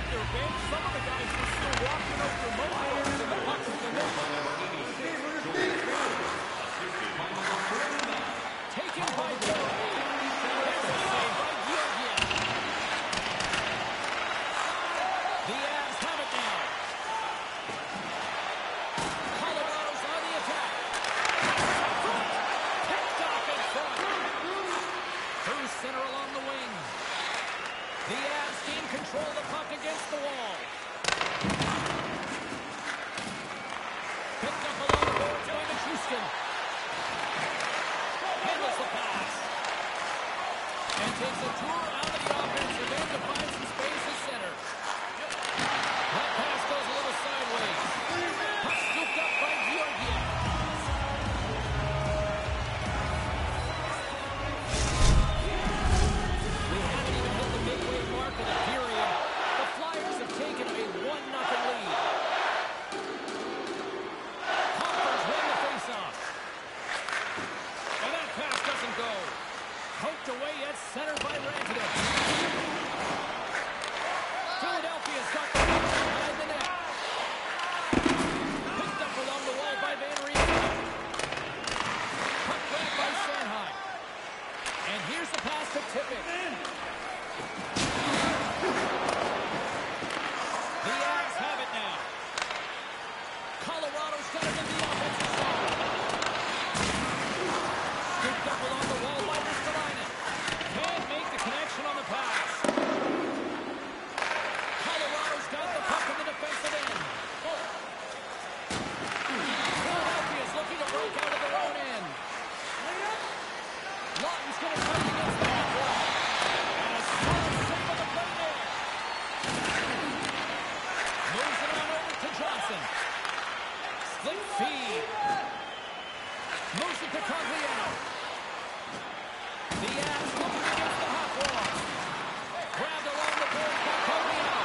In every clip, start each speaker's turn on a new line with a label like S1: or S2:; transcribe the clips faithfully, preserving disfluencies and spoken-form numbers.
S1: with their bench. Some of the guys were still walking out their motivators and the pucks in the net. Taken by Georgiev. There's a save by Georgiev. The Avs have it now. Colorado's on the attack. Picked off in front. Through center along the wing. The Avs gain control of the puck against the wall. Picked up along the boards by Nichushkin. Handles the pass. And takes a tour out of the offensive end to find some space at center. That pass goes a little sideways. Puck scooped up by Georgiev. We haven't even hit the midway mark of the period. The Flyers have taken a one nothing lead. Conference win the faceoff. And that pass doesn't go. Poked away at center by Rantanen. Philadelphia's got the puck behind the net. Picked up along the wall by Van Riemsdyk. Puck grabbed by Sanheim. And here's the pass to Tippett. The Avs have it now. Colorado's got it in the offensive zone. Scooped up along the wall by Ristolainen. Can't make the connection on the pass. Colorado's got the puck in the defensive end. Philadelphia's looking to break out of their own end. Lawton's going to fight against the half wall. And a solid save of the play there. Moves it on over to Johnson. Split feed. Moves it to Cogliano. The Avs looking against the half wall. Grabbed along the board by Cogliano.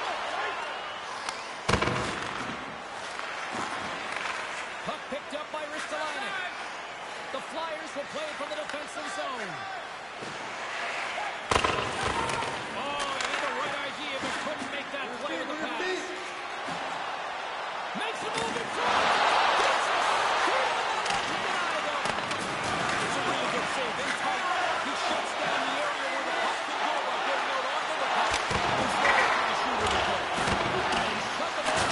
S1: Puck picked up by Ristolainen. The Flyers will play from the defensive zone. Oh, he had the right idea, but couldn't make that play to the pass. Makes a move in front. Gets it. Denied him. It's a really good save. In tight. He shuts down the area where the puck can go by getting out onto the puck. He's right on the shooter to play. And he shut them down.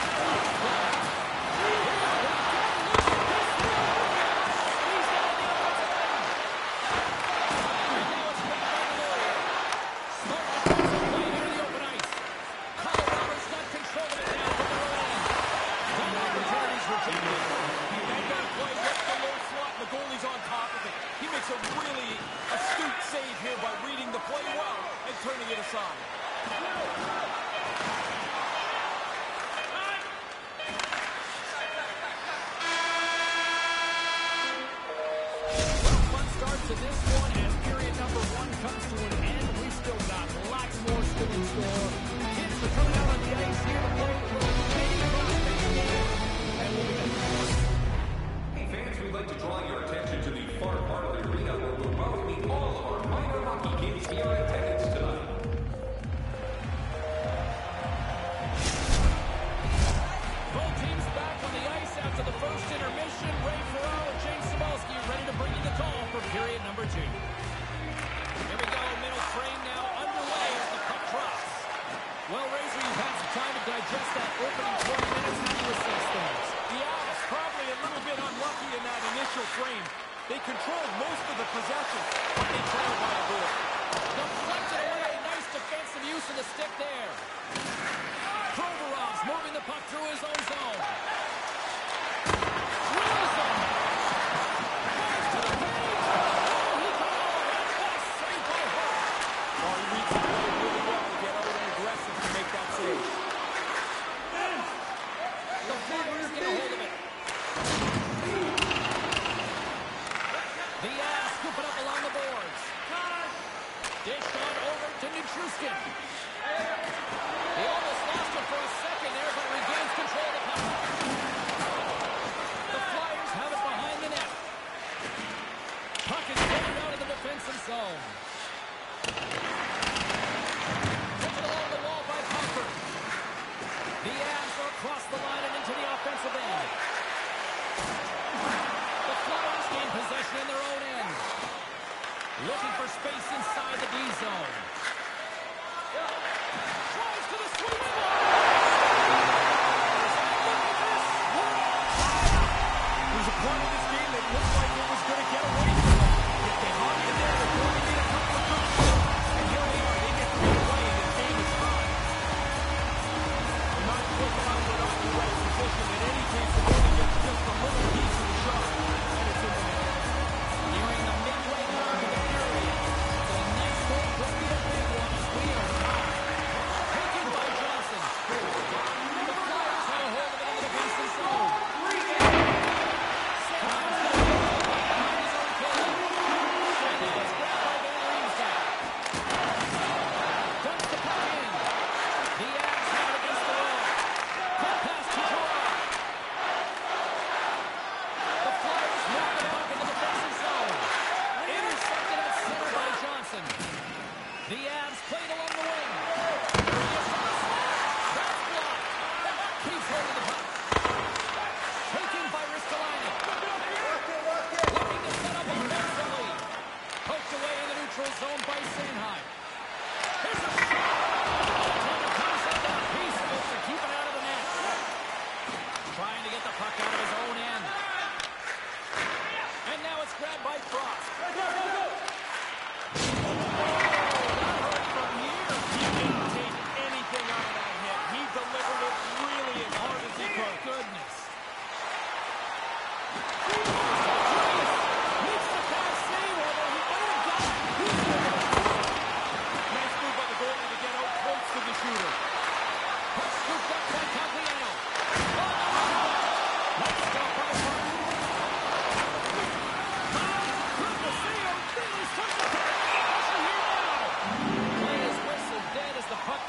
S1: A really astute save here by reading the play well and turning it aside. Well, fun start to this one as period number one comes to an end. We've still got lots more still in store. Kids are coming out on the ice here to play a little mini prospect game. And we'll be back.
S2: Hey fans, we'd like to draw your attention to the far part of the arena where we're welcoming all of our minor hockey kids here in attendance tonight.
S1: Both teams back on the ice after the first intermission. Ray Ferraro and James Cybulski ready to bring you the call for period number two. Here we go, middle frame now underway as the puck drops. Well, Razor, you've had some time to digest that opening twenty minutes. How do you assess things? Yeah, it's probably a little bit unlucky in that initial frame. They controlled most of the possession, but they trailed by a goal. Deflected away, nice defensive use of the stick there. Provorov's moving the puck through his own zone. Drills him. Goes to the cage. Oh, he got all of it. What a save by Hart. Oh, he reads the play really well to get out and aggressive to make that save. The Flyers get a hold of it. The Avs scoop it up along the boards. Dished on over to Nichushkin. He almost lost it for a second there, but regains control of the puck. The Flyers have it behind the net. Puck is taken out of the defensive zone. Taken along the wall by Parker.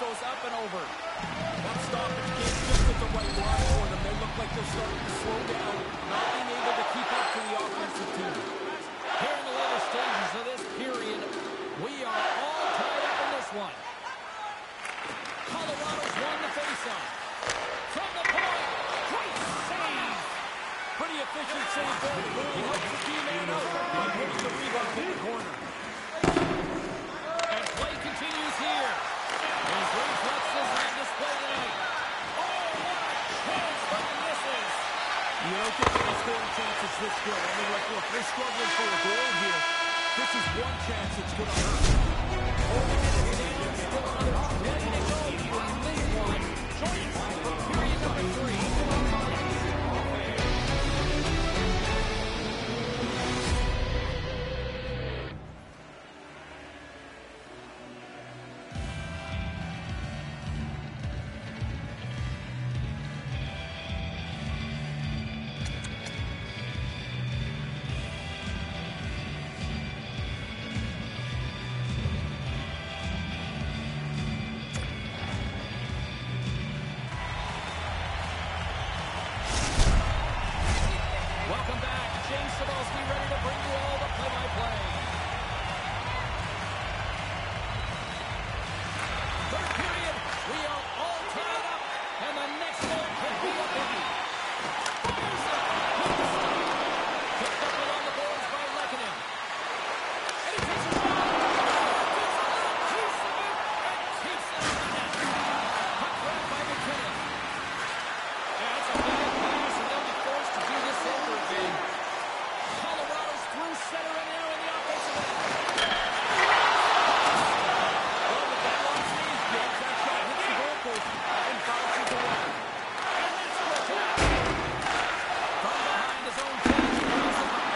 S1: goes up and over. That stoppage came just at the right line for them. They look like they're starting to slow down, not being able to keep up to the offensive team. Here in the later stages of this period, we are all tied up in this one. Colorado's won the faceoff. From the point, great save. Pretty efficient save there. He helps the team man out by putting the rebound in the corner. And play continues here. His reflexes on display tonight. Oh, what a chance, but he misses. You don't get any scoring chances this good. I mean, like, look, they're struggling for a goal here. This is one chance that's going to hurt. Only minutes down, still another twenty to go in this one. Join us for period number three. Welcome back. James Cybulski ready to bring you all the play-by-play. Third period, we are all tied up, and the next goal could be a biggie. Fires it. Picked up along the boards by Lehkonen. And he takes a shot. Keeps it out and keeps it on the net. Puck grabbed by McKinnon. Yeah, that's a bad pass, and they'll be forced to do this over again. Colorado's through center and now in the offensive end. Well, the deadline stays, James. That shot hits the goalpost and bounces away. And that's protect. From behind his own cage, across the puck.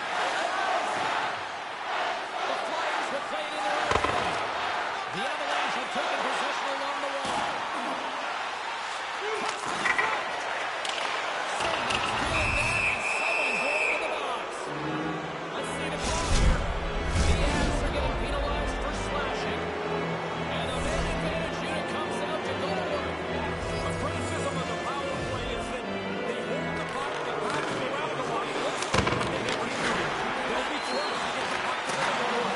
S1: The Flyers will play it in their own end. The Avalanche have taken possession along the wall. Pucks to the front. Someone's doing that, and someone's going to the box. Let's see the call here. The Avs are getting penalized for slashing. And the man advantage unit comes out to go to work. A criticism of the power play is that they hold the puck, they pass it around the line, looks great, but they never shoot it. They'll be trying to get the puck to the goal.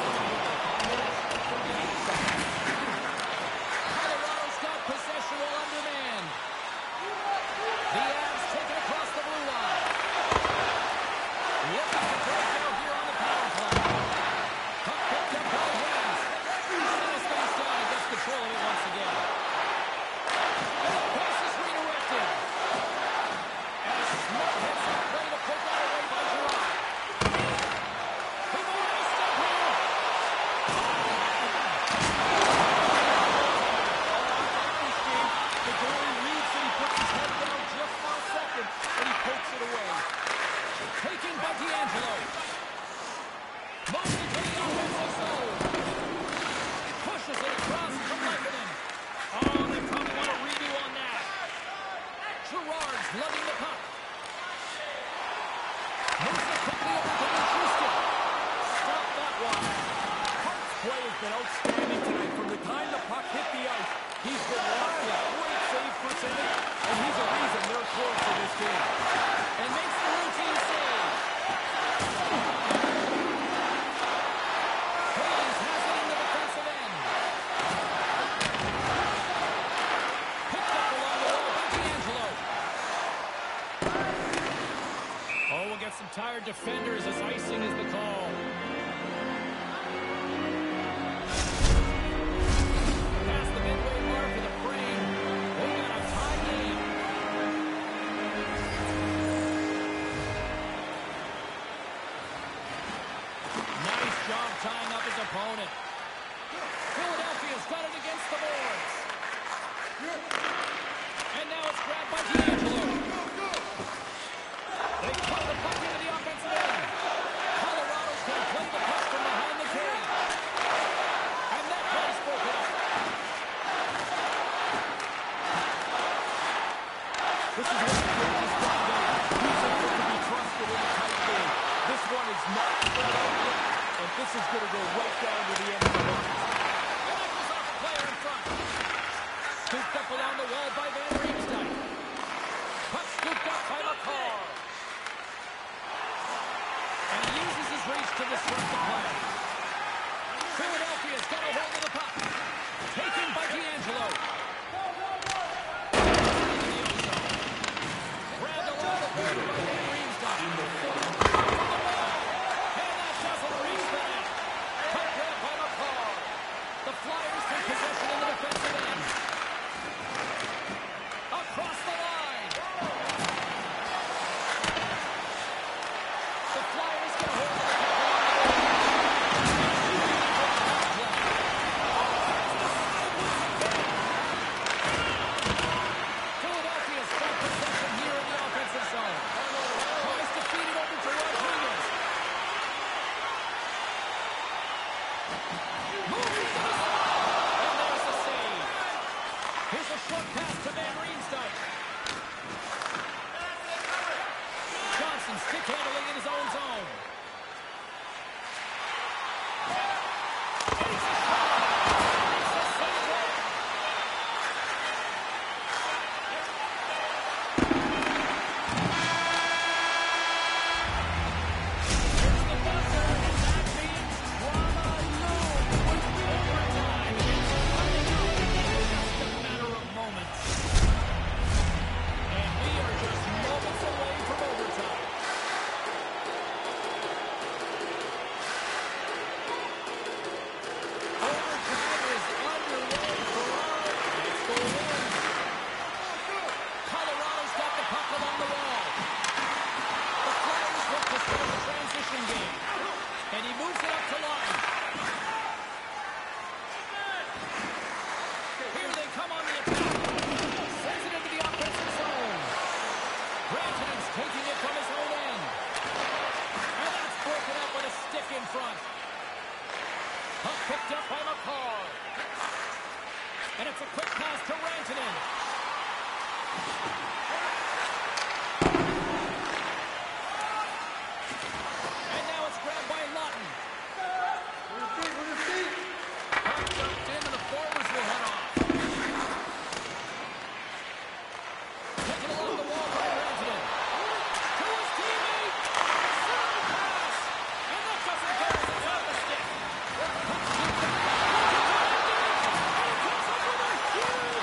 S1: Colorado's got possession while undermanned. The Avs take it across the blue line. Looking to break out here on the power play. Puck picked up by Wings. Center space down and gets control of it once again. And the pass is redirected. And a smart hits the play to put that away by Girard. He made a step here. The goalie reads and he puts his head down just for a second, and he pokes it away. Taken by D'Angelo. Moves into the offensive zone. Pushes it across to Lehkonen. Oh, they probably want a redo on that. Girard's lugging the puck. Moves it quickly over to Nichushkin. Stop that one. Hart's play has been outstanding tonight. From the time the puck hit the ice, he's been locked in. Great save percentage, and he's a reason they're close to this game. And makes the routine save. Hayes has it in the defensive end. Picked up along the wall by D'Angelo. Oh, we'll get some tired defenders as icing is the call. Past the midway mark for the frame. We got a tie game. Nice job tying up his opponent. Philadelphia's got it against the boards. And now it's grabbed by D'Angelo. They put the puck into the offensive end. Colorado's going to play the puck from behind the cage. And that play's broken up. This is what the coach has done now. He's able to be trusted in a tight game. This one is not spread out yet, and this is going to go right down to the end of the line. And that was off the player in front. scooped up along the wall by Van Riemsdyk. Puck scooped up by McCarr. And he uses his reach to disrupt the play. Philadelphia's got a hold of the puck. Taken by D'Angelo. Grabbed along the border by Van Riemsdyk. And that doesn't reach the net. Puck grab by McCarr. The Flyers take possession in the defensive end. Across the line. The Flyers get a hold of the puck. Philadelphia's got possession here in the offensive zone. Tries to feed it over to Rodriguez. Moving to the side. And there's the save. Here's a short pass to Van Riemsdyk. Johnson stick handling in his own zone. Takes a shot. Makes a save there. Here's the buzzer, and that means drama looms. Overtime is coming up in just a matter of moments. And we are just moments away from overtime. Overtime is underway for our next goal in. Colorado's got the puck along the wall. The Flyers look to start the transition game. And he moves it up to line. Here they come on the attack. Sends it into the offensive zone. Rantanen's taking it from his own end. And that's broken up with a stick in front. Puck picked up by McCarr. And it's a quick pass to Rantanen. And now it's grabbed by Lawton. Puck dumped in and the forwards will head off. Taken along the wall by Rantanen. To his teammate. Slide pass. And that doesn't go as it's off the stick. Puck scooped up. And he comes up with a huge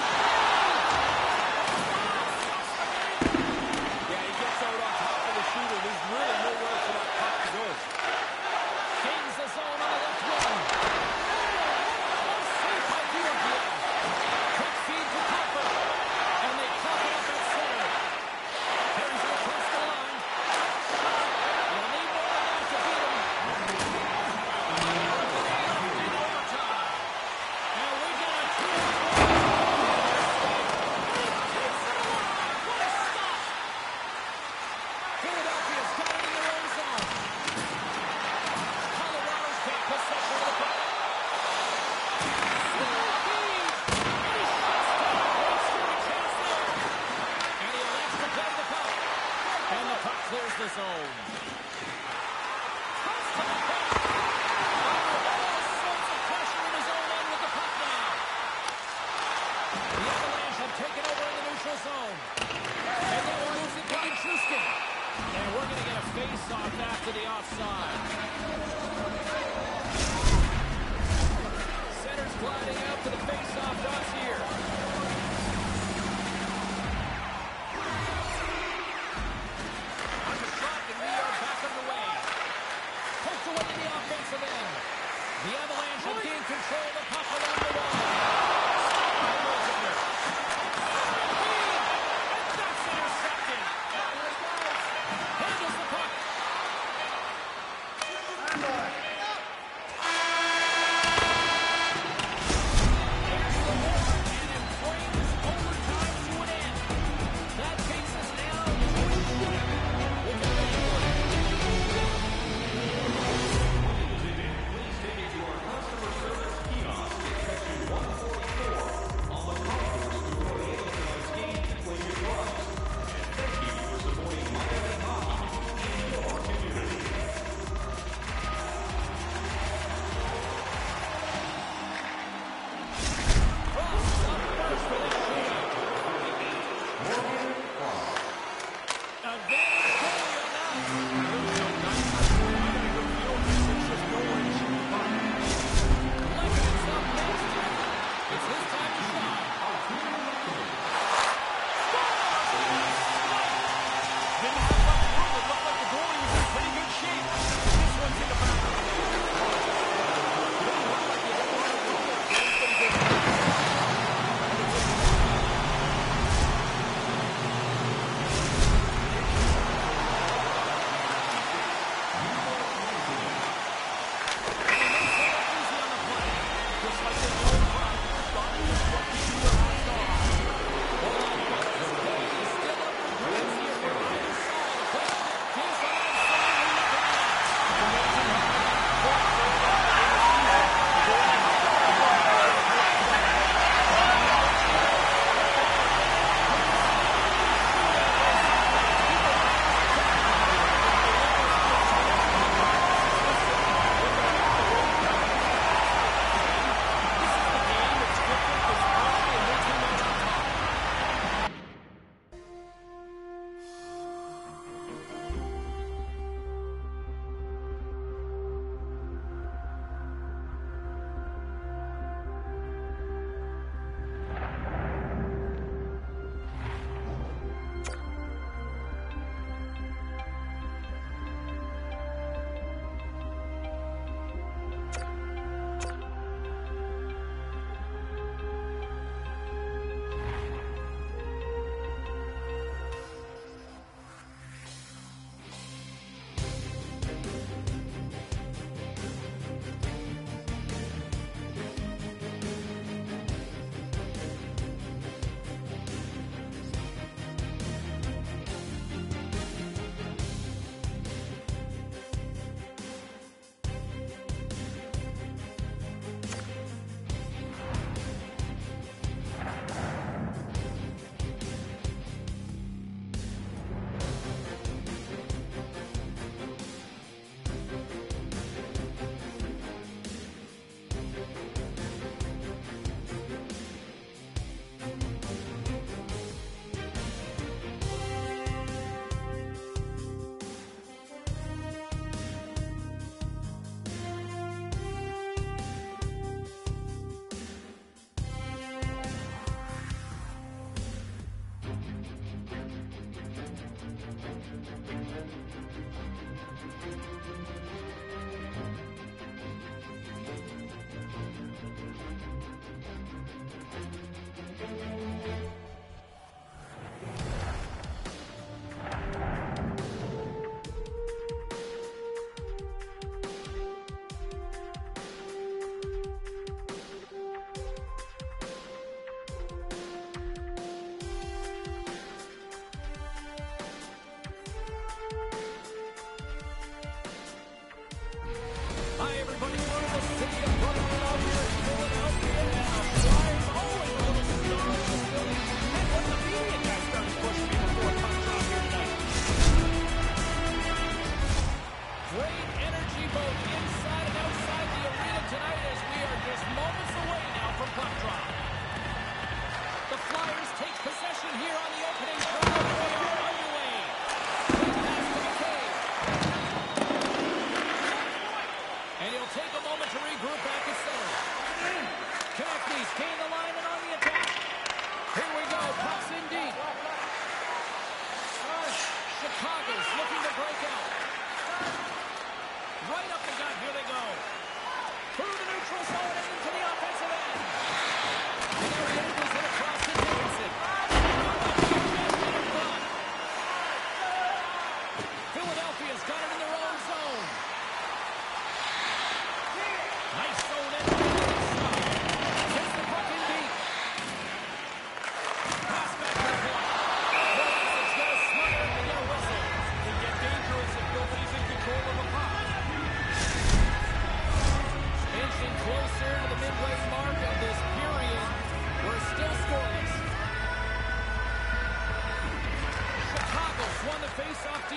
S3: Yeah, he gets out on top of the shooter. There's really nowhere for that puck to go.
S1: gains the zone on the left wing. What a save by Georgiev. Quick feed to Copper. And they pop it up at center. Carries it across the line. You'll need more than that to beat him. In overtime. And we get a two-on-one. Takes it alive. What a stop. Philadelphia's got it in their own zone. Colorado's got possession of the puck. Slow feed. And he shuts down. Wasting a chance there. And he elects to play the puck. And the puck clears the zone. Toss to the puck. Under all sorts of pressure in his own end with the puck now. The Avalanche have taken over in the neutral zone. And now he moves it to Nichushkin. And we're going to get a face-off after the offside. Center's gliding out to the face-off dots here. On the shot, and we are back underway. Poked away in the offensive end. The Avalanche have gained control of the puck along the wall. Stopped by Rosenberg. Feed, and that's intercepted. Handles the puck. Here's the horn.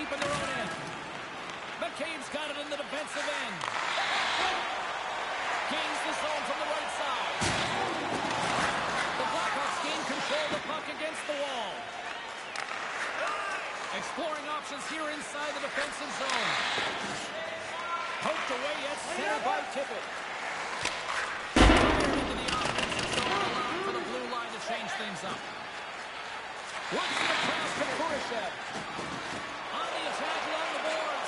S1: deep in their own end. McCabe's got it in the defensive end. Gains the zone from the right side. The Blackhawks gain control of the puck against the wall. Exploring options here inside the defensive zone. Poked away at center by Tippett. Fired into the offensive zone, allowing for the blue line to change things up. Works the pass to Kurashev. On the attack along the boards.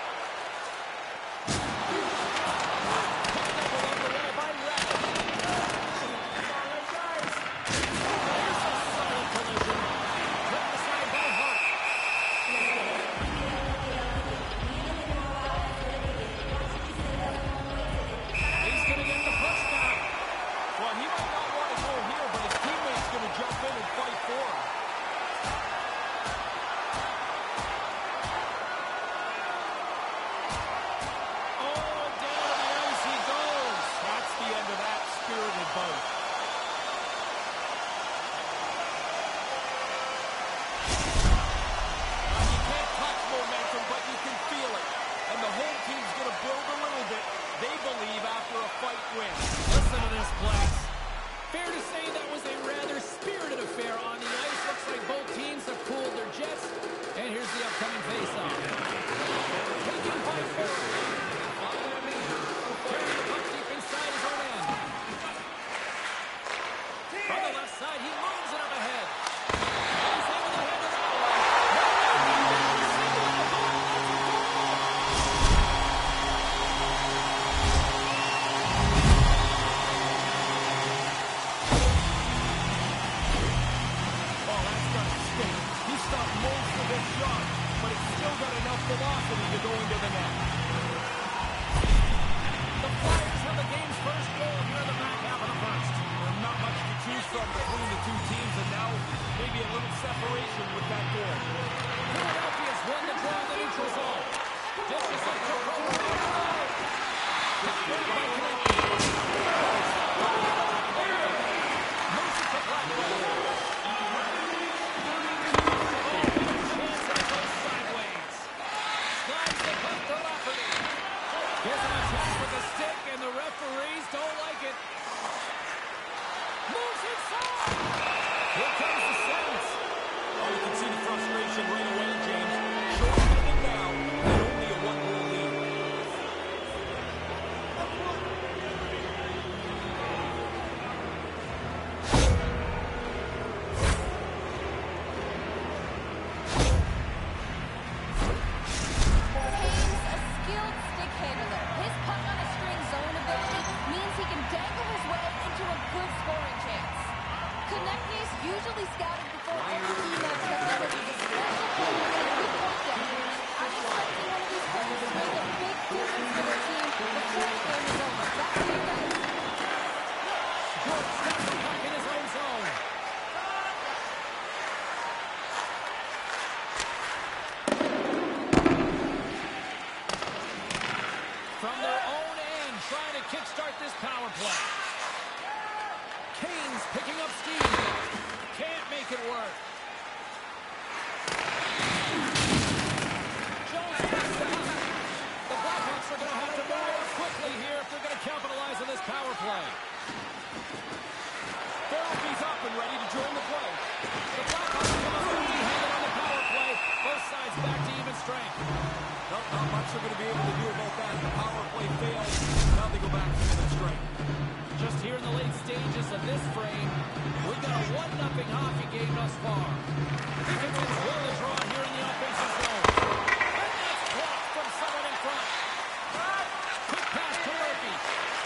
S1: Picked up along the wall by Rabbit. There's a solid collision. Put aside by Hart. He's going to get the push back.
S3: Well, he might not want to go here, but his teammate's going to jump in and fight for him.
S1: Oh, down to the ice he goes.
S3: That's the end of that spirited bout. Now, you can't touch momentum, but you can feel it. And the home team's going to build a little bit, they believe, after a fight win.
S1: Listen to this place. Fair to say that was a rather spirited affair on the ice. Looks like both teams have cooled their jets. And here's the upcoming face-off. Taken by four. Carrying the puck deep inside his own end. From the left side, he moves it up ahead. He's able to handle that one.
S3: Oh, that's got to stink. He stopped most of his shot, but it's still got enough velocity to go into the net.
S1: The Flyers have the game's first goal here in the back half of the first.
S3: There's not much to choose from between the two teams, and now maybe a little separation with that goal.
S1: Philadelphia's won the draw in the neutral zone. Dishes it to Provorov. Back by Konecny. Moves it to Blackwell. Chance and it goes sideways. Slides the puck to Lafferty. Gives him a chance with the stick, and the referees don't like it. Moves inside. Here comes the Saints.
S3: Oh, you can see the frustration right away, James. Short-handed now, and only a one-goal lead.
S4: Hayes, a skilled stick handler. His puck on a string zone ability means he can dangle his way into a good scoring chance. Konechny's usually scouted before any team has facilities, especially with good point getters. I'm expecting one of these players to make a big difference for their team before the game is over. Back to you guys.
S1: George steps the puck in his own zone. From their own end, trying to kickstart this power play. Kane's picking up steam. Can't make it work. Jones picks it up. The Blackhawks are going to have to move quickly here if they're going to capitalize on this power play.
S3: Therapy's up and ready to join the play.
S1: The Blackhawks come up empty-handed on the power play. Both sides back to even strength.
S3: Nope, not much they're going to be able to do about that. The power play fails. Now they go back to even strength.
S1: Just here in the late stages of this frame, we've got a one nothing hockey game thus far. Dickinson's will to draw here in the offensive zone. And that's blocked from someone in front. Quick pass to Murphy.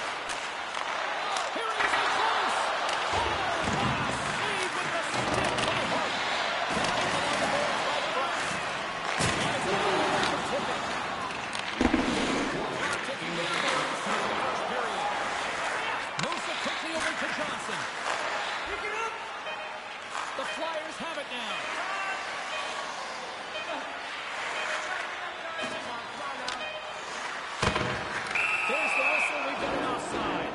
S1: Here he is in close. Oh, what a save with the stick by Hart. Down along the boards by Price. Has it all over for Tippett. Clock ticking down the right side of the first period. Moves it quickly over to Johnson. The Flyers have it now. There's the whistle. We've got an offside.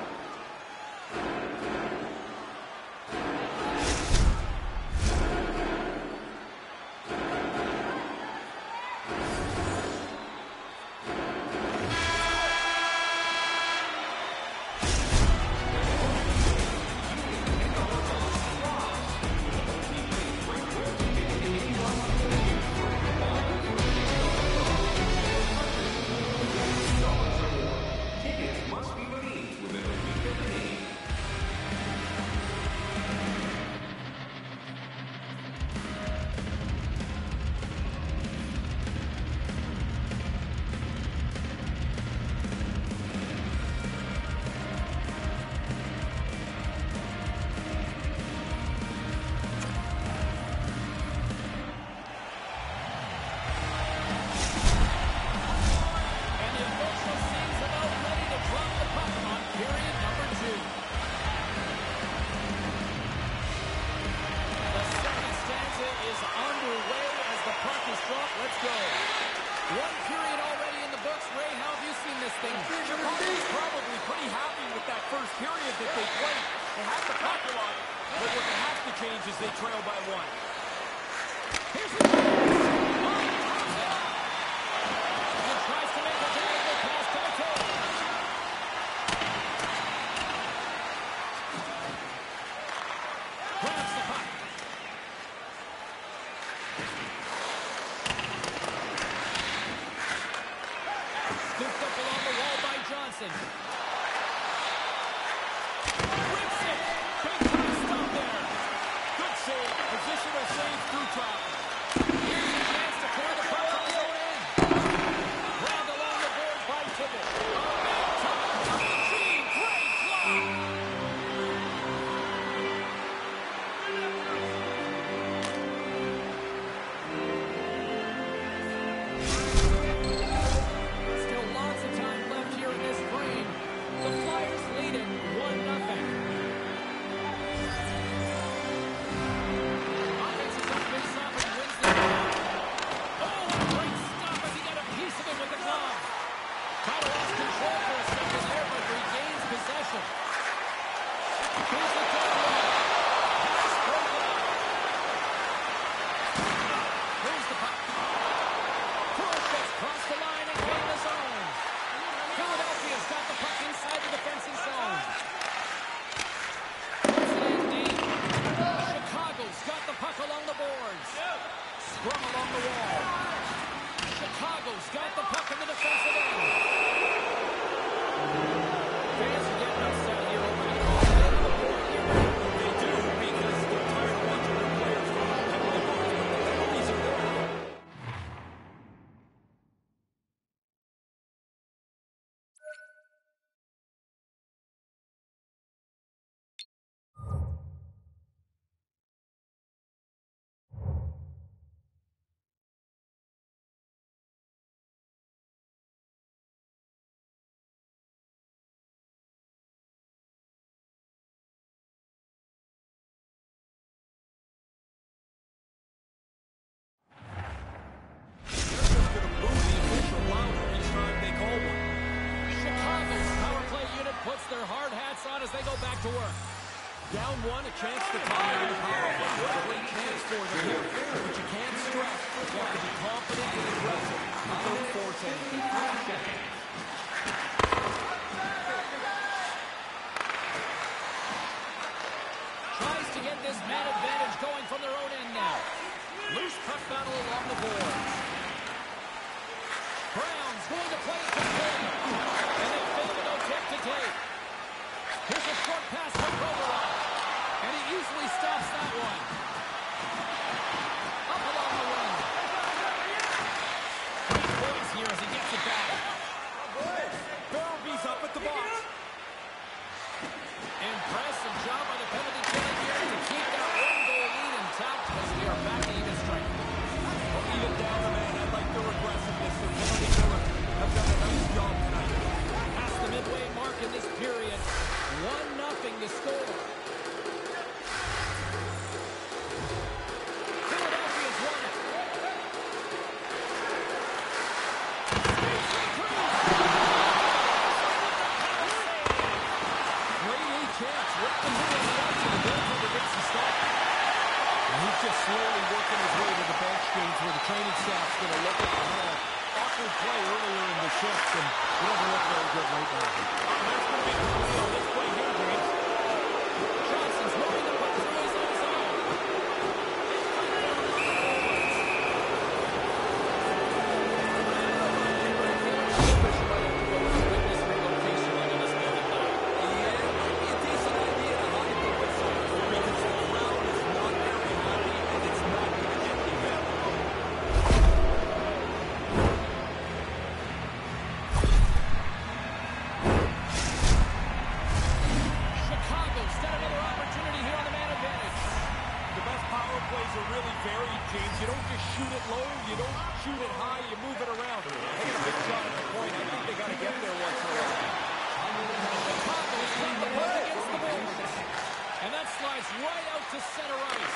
S3: change as they trail by one.
S1: Here's the chance. And tries to make a diagonal pass to McCabe. Grabs the puck. Scooped up along the wall by Johnson. Rips it. Big time stop there.
S3: Good save. Positional save through traffic.
S1: Here's a chance to clear the puck from his own end. Ground along the board by Tibble. A big time Gene. Great block. Still lots of time left here in this frame. The Flyers lead it one nothing. Offense is up face-off and wins the draw. Oh, what a great stop as he got a piece of it with the glove. Kind of lost control for a second there, but regains possession. Here's the third one. Pass broken up. Here's the puck. Khrushchev's crossed the line and going in the zone. Philadelphia's got the puck inside the defensive zone. Puts it in deep. Chicago's got the puck along the boards. Scrum along the wall. Chicago's got the puck in the defensive end. Fans are getting upset here over the call. They have a board here.
S3: They do because they're tired of watching their players from the penalty box when the penalties are there.
S1: Puts their hard hats on as they go back to work.
S3: Down one, a chance to tie the power play. What a great chance for them here. But you can't stress. You have to be confident and aggressive. You don't force anything.
S1: Tries to get this man advantage going from their own end now. Loose puck battle along the boards. Brown's going to play it to Taylor. And they fail to go tip to tape. Here's a short pass to Kovalov. And he easily stops that one. Up along the wing. Great poise here as he gets it back.
S3: Barabie's up at the box.
S1: Impressive job by the penalty killing here to keep that one-goal lead intact as we are back to even strength.
S3: Even down the man, I like their aggressiveness. The penalty killer have done a nice job tonight.
S1: Past the midway mark in this period. One nothing to score. Philadelphia's won it.
S3: Great chance. Right in the middle of the ice, and the goaltender gets the stop. And he's just slowly working his way to the bench, James, where the training staff's going to look at him. Had an awkward play earlier in the shift, and he doesn't look very good right now. And that's going to be crucial in this play here, James.
S1: Johnson's rolling the puck through his own zone. Witness relocation into this building now.
S3: Yeah, it might be a decent idea to hide the whistle because the crowd is not very happy, and it's not going to get any better.
S1: Chicago's got another opportunity here on the man advantage.
S3: The best power plays are really varied, James. You don't just shoot it low, you don't shoot it high, you move it around. They get a big shot at the point. I think they got to get there once in a while.
S1: Chicago's got the puck against the boards. And that slides right out to center ice.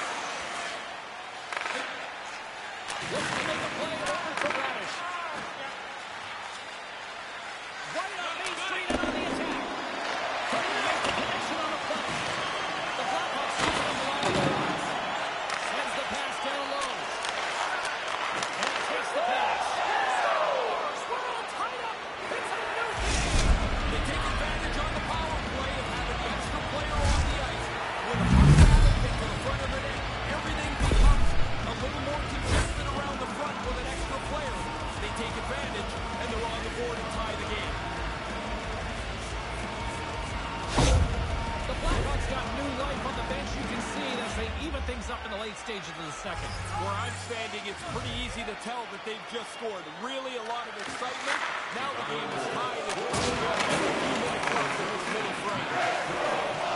S1: Looks to make a play over for Radish. Right on Main Street and on the attack. Trying to make the connection on the play. The Blackhawks keep it on the line of the boards. they even things up in the late stages of the second.
S3: Where I'm standing, it's pretty easy to tell that they've just scored. Really a lot of excitement. Now the game is tied. It's a few minutes left in this middle frame.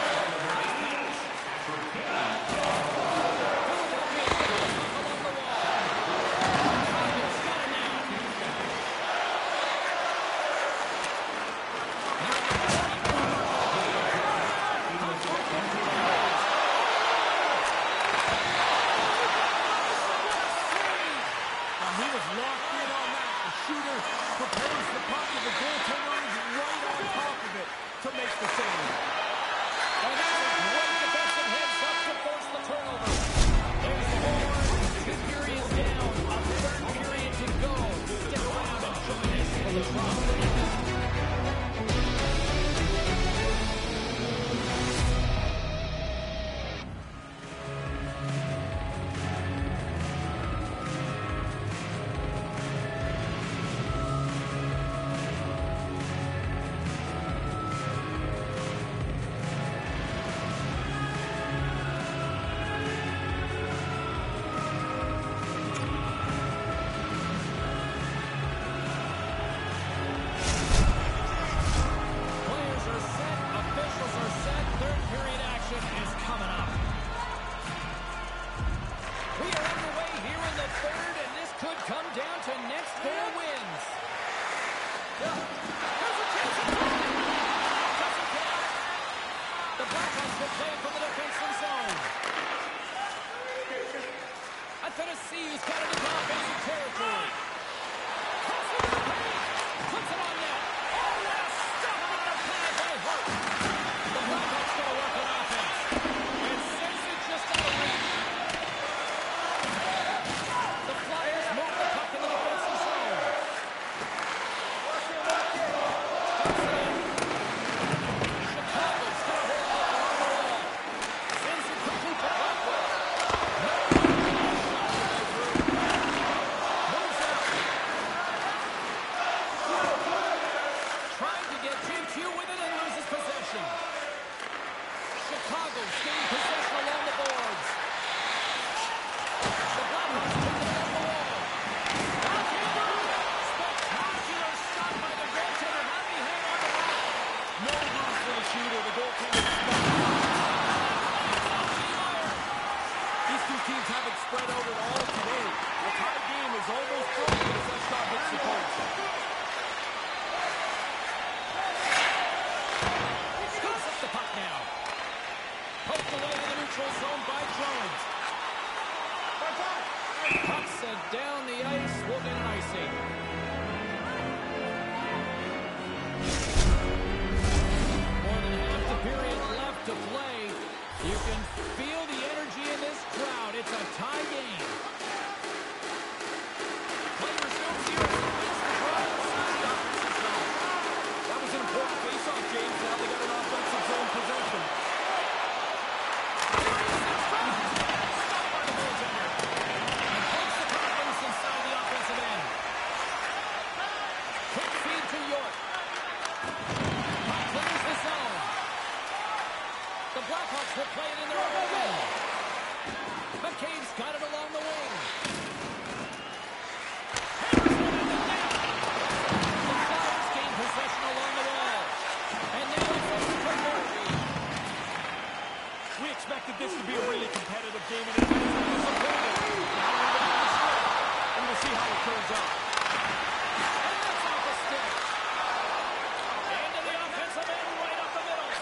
S1: Down the ice, we'll get an icing. More than half the period left to play. You can feel the energy in this crowd. It's a tie game. Players don't see it.
S3: That was an important face-off, James. Now they got an offensive zone possession.
S1: Blackhawks will play it in their own end. McCabe's got it along the wing. The Flyers gain possession along the wall. And now it's over for Murphy.
S3: We expected this to be a really competitive game, and it's disappointing. Now we're going to start, and we'll see how it turns out.
S1: And that's off the stick. Into the offensive end, right up the middle.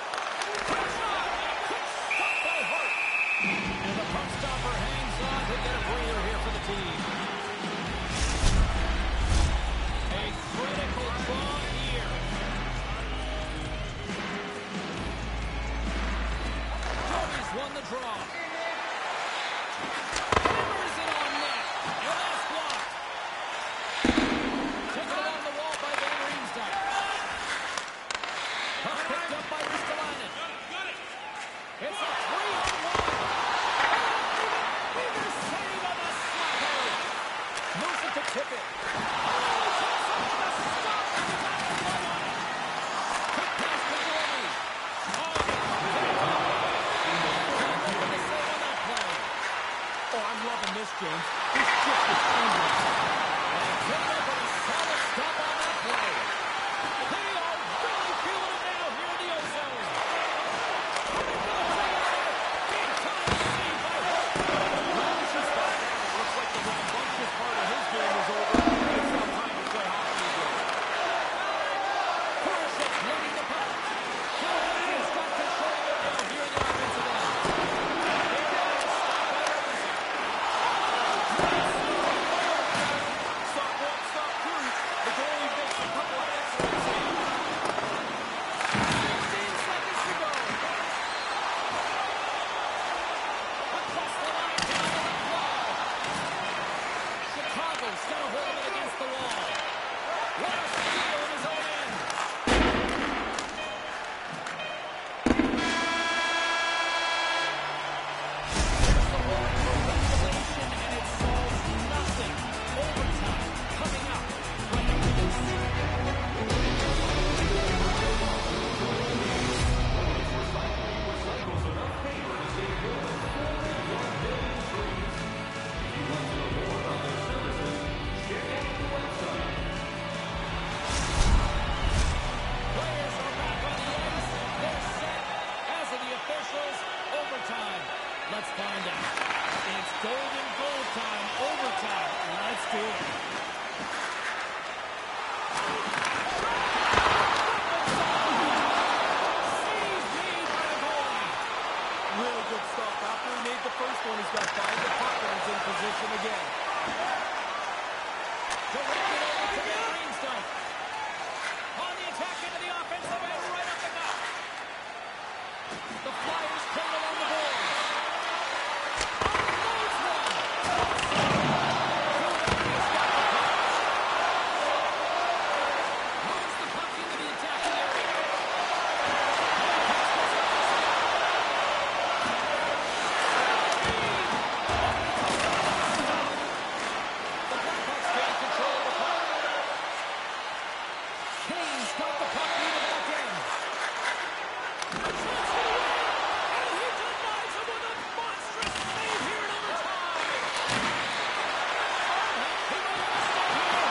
S1: And the puck stopper hangs on to get a breather here for the team. A critical draw here. Joey's won the draw. Hammers it on net. And that's blocked. Taken along the wall by Van Riemsdyk. Puck picked up by Ristolainen. It's a three-on-one. Bigger save on the slapper. Moves it to tip it. Quick pass to Gordy. Oh, the save. seven. It's golden goal time, overtime. Let's do it. Save made by the goalie.
S3: Really good stop. After he made the first one, he's got to find the puck and he's in position again.
S1: Directed over to Van Riemsdyk. On the attack into the offensive end, right up the gut. The Flyers play along the boards. Unloads one. Moves the puck into the attacking area. The Blackhawks gain control of the puck. Kane's got the puck in the back end. A chance to win, and he denies him with a monstrous save here in overtime. He might have a step here.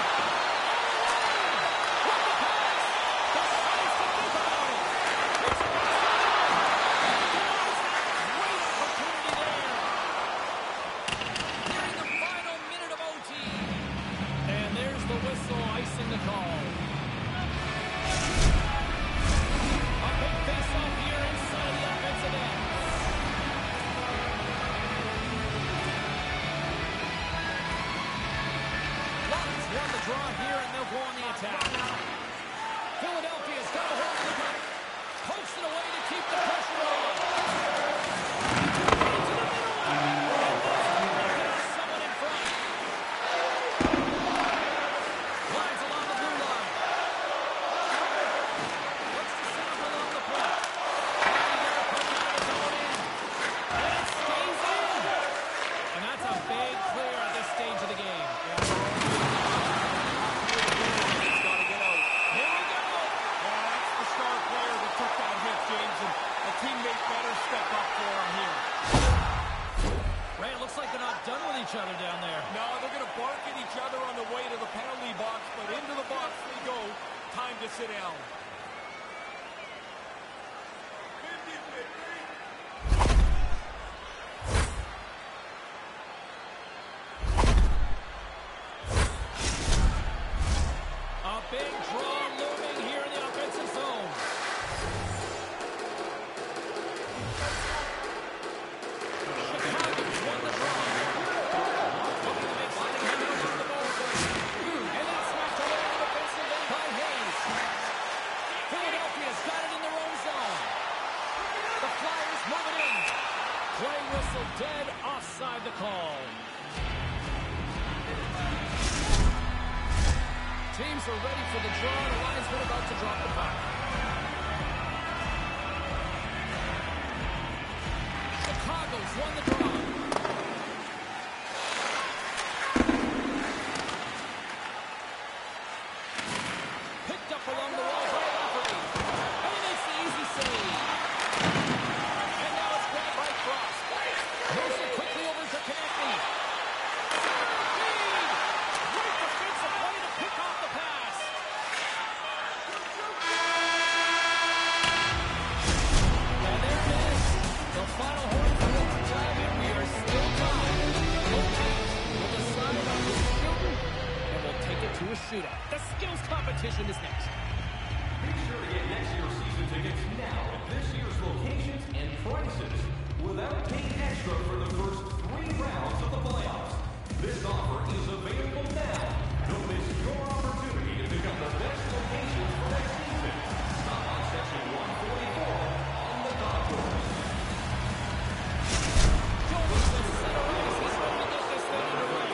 S1: With the pass, decides to think about it. It's a great opportunity there. Nearing the final minute of O T. And there's the whistle, icing the call. A big face-off here inside the offensive end. Lions won the draw here, and they'll go on the attack. Philadelphia's got a hold of the puck. Pokes it away to keep the pressure on. Into the middle. And there's someone in front. Lines along the blue line. Looks to set up along the point. Trying to get the puck out of his own end. And it stays in. And that's a big clear at this stage of the game.
S3: He's got to get out.
S1: Here we go.
S3: Yeah, that's the star player that took that hit, James, and a teammate better step up for him here.
S1: Ray, it looks like they're not done with each other down there.
S3: No, they're going to bark at each other on the way to the penalty box, but into the box they go. Time to sit down.
S1: A big draw looming here in the offensive zone. Chicago's won the draw. Looking to make something happen along the ball. And that's smacked away in the defensive end by Hayes. Philadelphia's got it in their own zone. The Flyers move it in. Play whistle dead, offside the call. Teams are ready for the draw, and the linesman about to drop the puck. Chicago's won the draw. Picked up along the wall by Lafferty. And he makes the easy save. And now it's grabbed by Frost. Moves it quickly over to Konechny. Great defensive play to pick off the pass. And there it is. The final horn for overtime, and we are still tied. Both teams will decide on who's shooting, and we'll take it to a shootout. The skills competition is next.
S2: Be sure to get next year's season tickets now at this year's locations and prices without paying extra for the first three rounds of the playoffs. This offer is available now. Don't miss your opportunity to pick up the best locations for next season. Stop by section one forty-four on the concourse.
S1: Joe Wilson center ice. He's going to get this thing underway.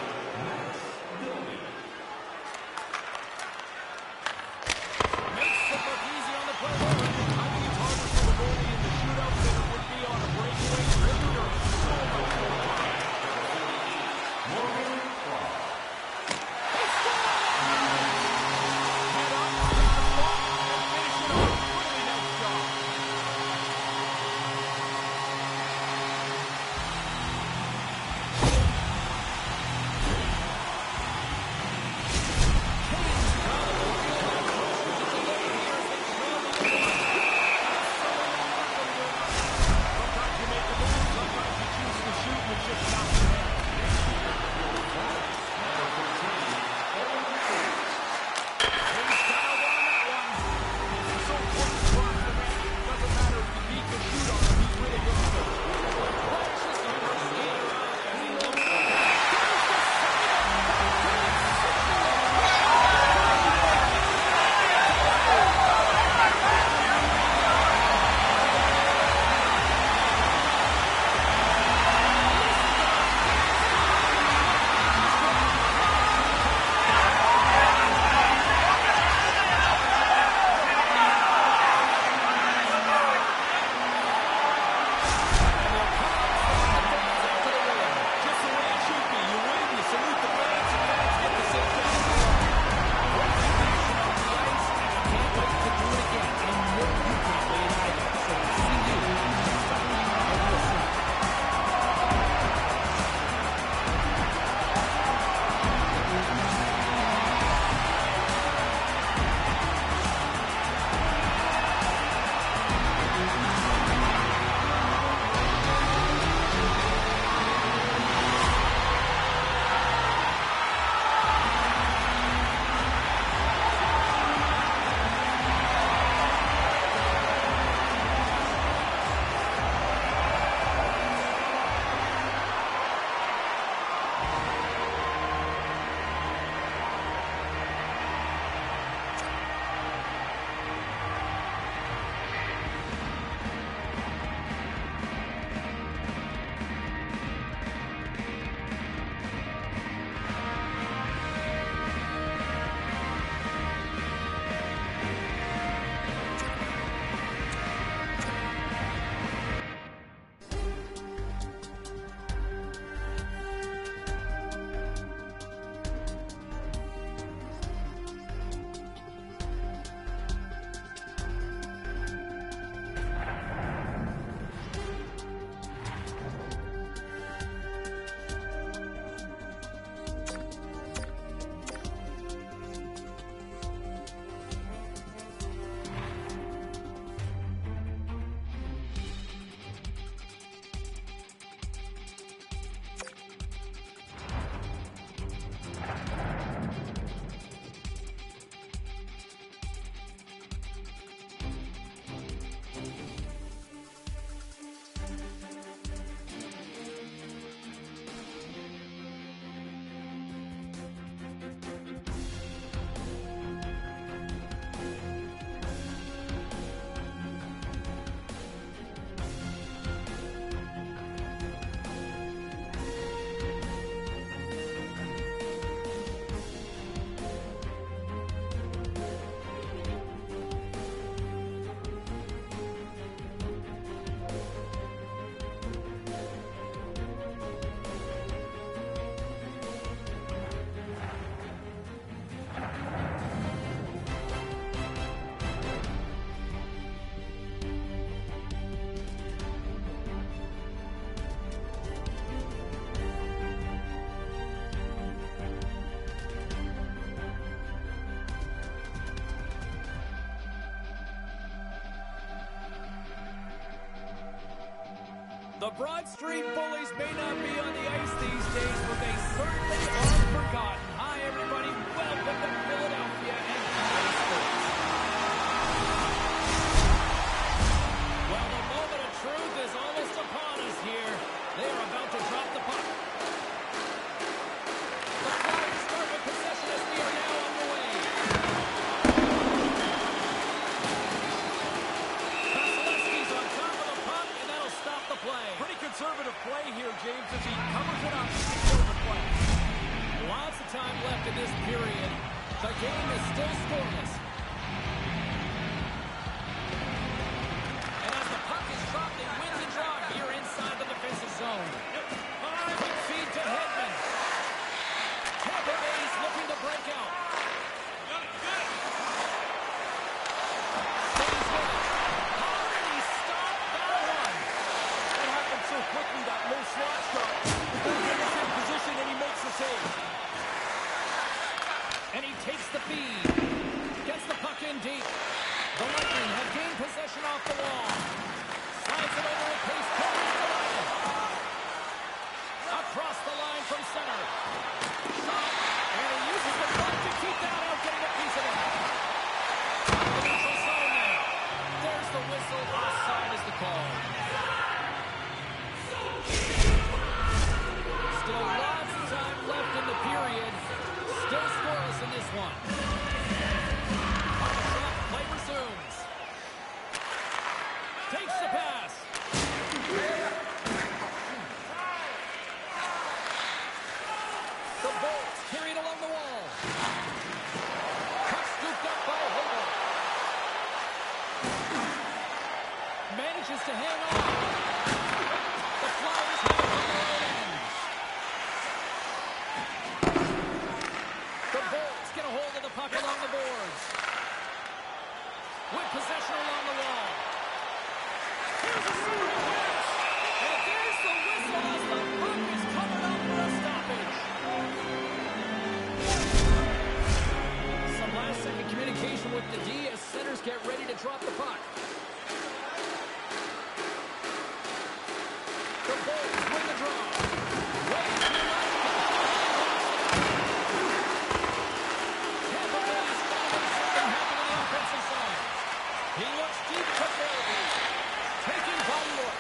S1: Makes it look easy on the play.
S3: I think it's harder for the goalie in the shootout than it would be on a breakaway. Really,
S1: The Broad Street Bullies may not be on the ice these days, but they certainly aren't forgotten. Hi, everybody. Welcome to Philadelphia and High Sports. Well, the moment of truth is almost upon us here. They are about to drop the puck. The Flyers start with possession as we are now underway. Vasilevsky's on top of the puck, and that'll stop the play.
S3: Pretty conservative play here, James, as he covers it up to kill the play.
S1: Lots of time left in this period. The game is still scoreless. And as the puck is dropped, it wins a draw here inside the defensive zone. Quick feed to Hedman. Tampa Bay's looking to break out. Stays with it. Hard, and he's stopped by one.
S3: It happened so quickly, that low slot shot. He gets in position and he makes the save.
S1: And he takes the feed. Gets the puck in deep. The Lightning have gained possession off the wall. Slides it over with pace. Across the line from center. Shot. And he uses the puck to keep that out, getting a piece of it. The neutral zone now. There's the whistle. Offside is the call. Still lots of time left in the period. Still scoreless in this one. Play resumes. Takes the pass. The Bolts carried along the wall. Puck scooped up by Hogan. Manages to hang on. The Flyers have it on their own end. The Bolts get a hold of the puck along the boards. With possession along the wall. Here's a shooting pass. And there's the whistle as the puck is covered up for a stoppage. Some last-second communication with the D as centers get ready to drop the puck. The Bolts win the draw. Way to the right. Tampa Bay's finding something happen in the offensive zone. He looks deep to Bellevue. Taking by York.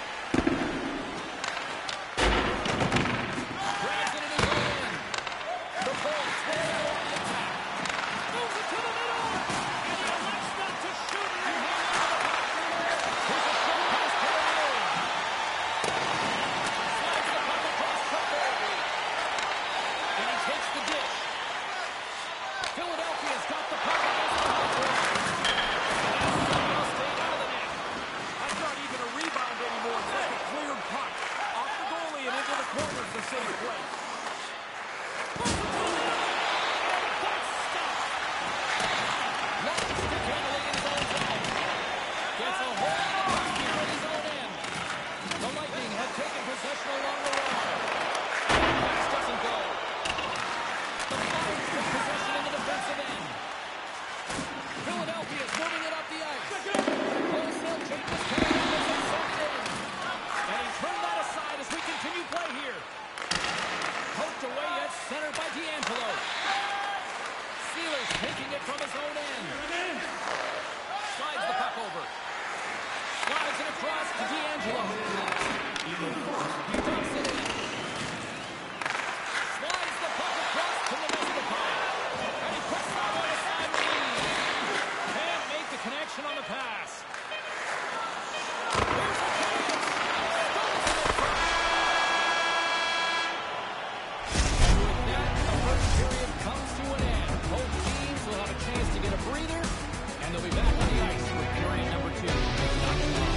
S1: Grabs it in his own end. The Bolts will go on the attack. Moves it to the middle. And he elects not to shoot it and hang on to the puck. Here's a short pass to the middle. Slides the puck across to Bellevue. And he takes the dish. Philadelphia's got the puck against the high boards.
S3: That's not even a rebound anymore. It's like a cleared puck. Off the goalie and into the corner is the safe place.
S1: That's stopped. Long stick handling in his own zone. Gets a hold of the puck here at his own end. The Lightning have taken possession along the wall. The pass doesn't go. The Flyers take possession in the defensive end. Philadelphia's moving it up the ice. Wholesale changes coming up as it's sent in. And he turned that aside as we continue play here. Poked away at center by D'Angelo. Sealer's taking it from his own end. Slides the puck over. Slides it across to D'Angelo. Dumps it in. Slides the puck across to the rest of the puck. And he puts that one aside with ease. Can't make the connection on the pass. Here's the chance. Scores in the front. And with that, the first period comes to an end. Both teams will have a chance to get a breather, and they'll be back on the ice for period number two. Not too long.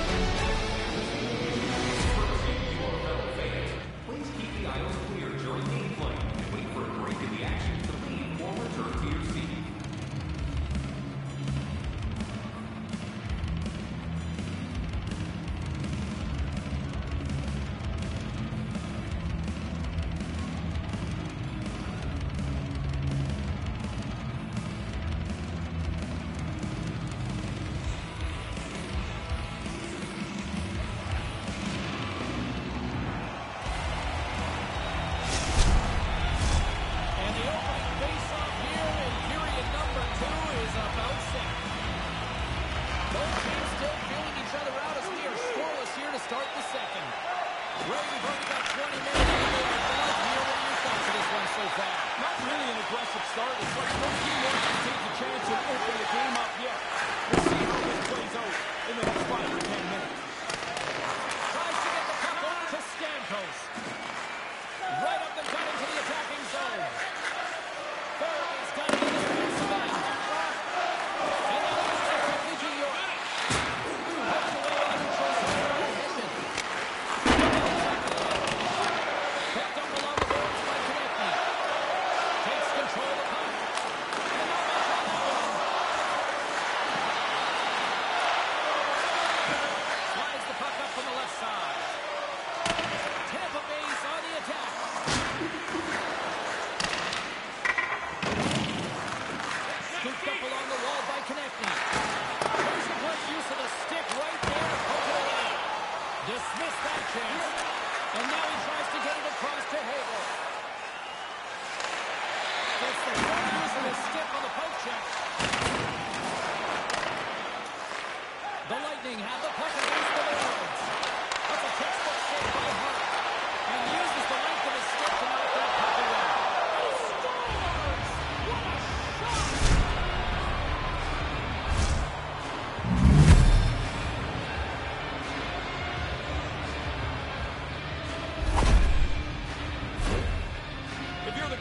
S2: Please keep the aisles clear during gameplay and wait for a break in the action to leave or return to your seat.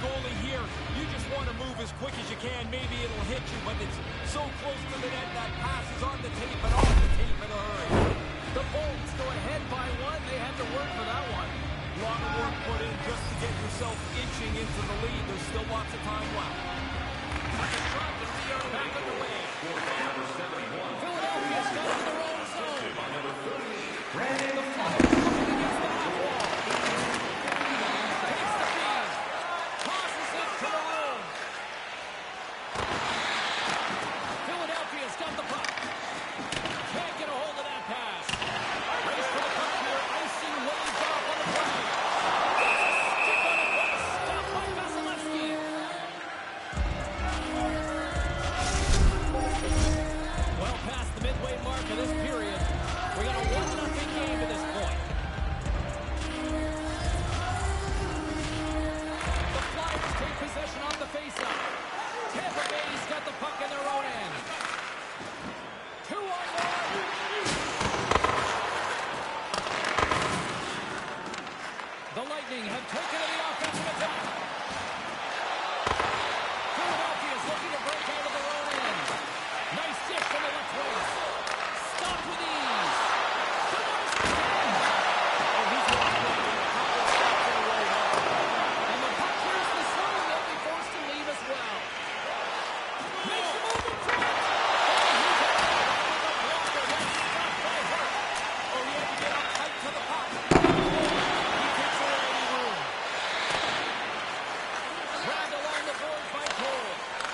S3: goalie here, you just want to move as quick as you can. Maybe it'll hit you, but it's so close to the net that pass is on the tape and off the tape in a hurry.
S1: The Bolts go ahead by one. They had to work for that one.
S3: A lot of work put in just to get yourself inching into the lead. There's still lots of time left.
S1: The shot, and we are back underway. Philadelphia's got in their own zone. The Flyers coming against the half wall. Takes the feed. Tosses it to the room. Philadelphia's got the puck. Can't get a hold of that pass. Race for the puck here. Icing lays off on the play. Stick on it. What a stop by Vasilevsky. Well past the midway mark of this period. We got a one nothing game at this point. The Flyers take possession on the faceoff. Tampa Bay's got the puck in their own end. Two on one. The Lightning have taken to the offensive attack. Philadelphia's looking to break out of their own end. Nice dish from the left wing. Stopped with ease.
S3: Oh, he's lost it. A couple shots in a row now.
S1: And the puck clears the zone. They'll be forced to leave as well. Makes a move in front. And he's out with a blocker. That's stopped by Hurt.
S3: Oh, he had to get up tight to the puck.
S1: He takes away any room. Grabbed along the boards by Cole.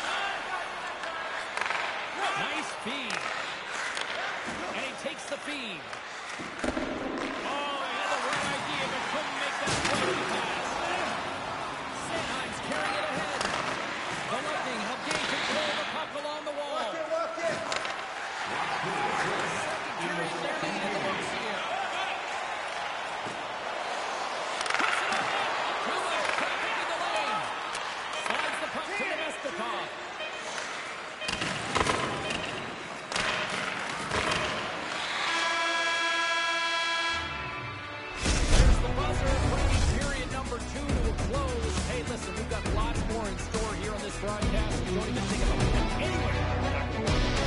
S1: Nice feed. And he takes the feed. Oh, he had the right idea, but couldn't make that play pass. Sanheim's carrying it ahead. The Lightning have gained control of the puck along the wall. Second period nearly in the books here. Puts it up net. Kulich trapped into the lane. Slides the puck to Nemestikov. There's the buzzer, bringing period number two to a close. Hey, listen, we've got lots more in store here on this broadcast. We don't even think about it anywhere.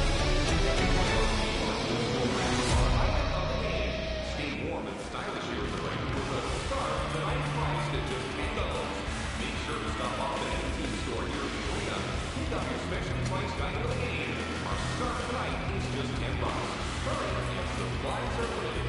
S2: Stay warm and stylish here at the rink with a scarf tonight priced at just ten dollars. Make sure to stop off at any team store here in the arena. Pick up your special price guide of the game. Our scarf tonight is just ten bucks. Hurry, and supplies are limited.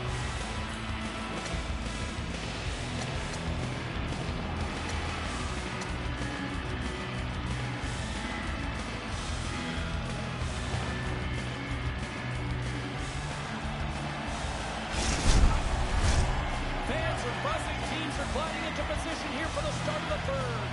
S1: Fans are buzzing. Teams are gliding into position here for the start of the third.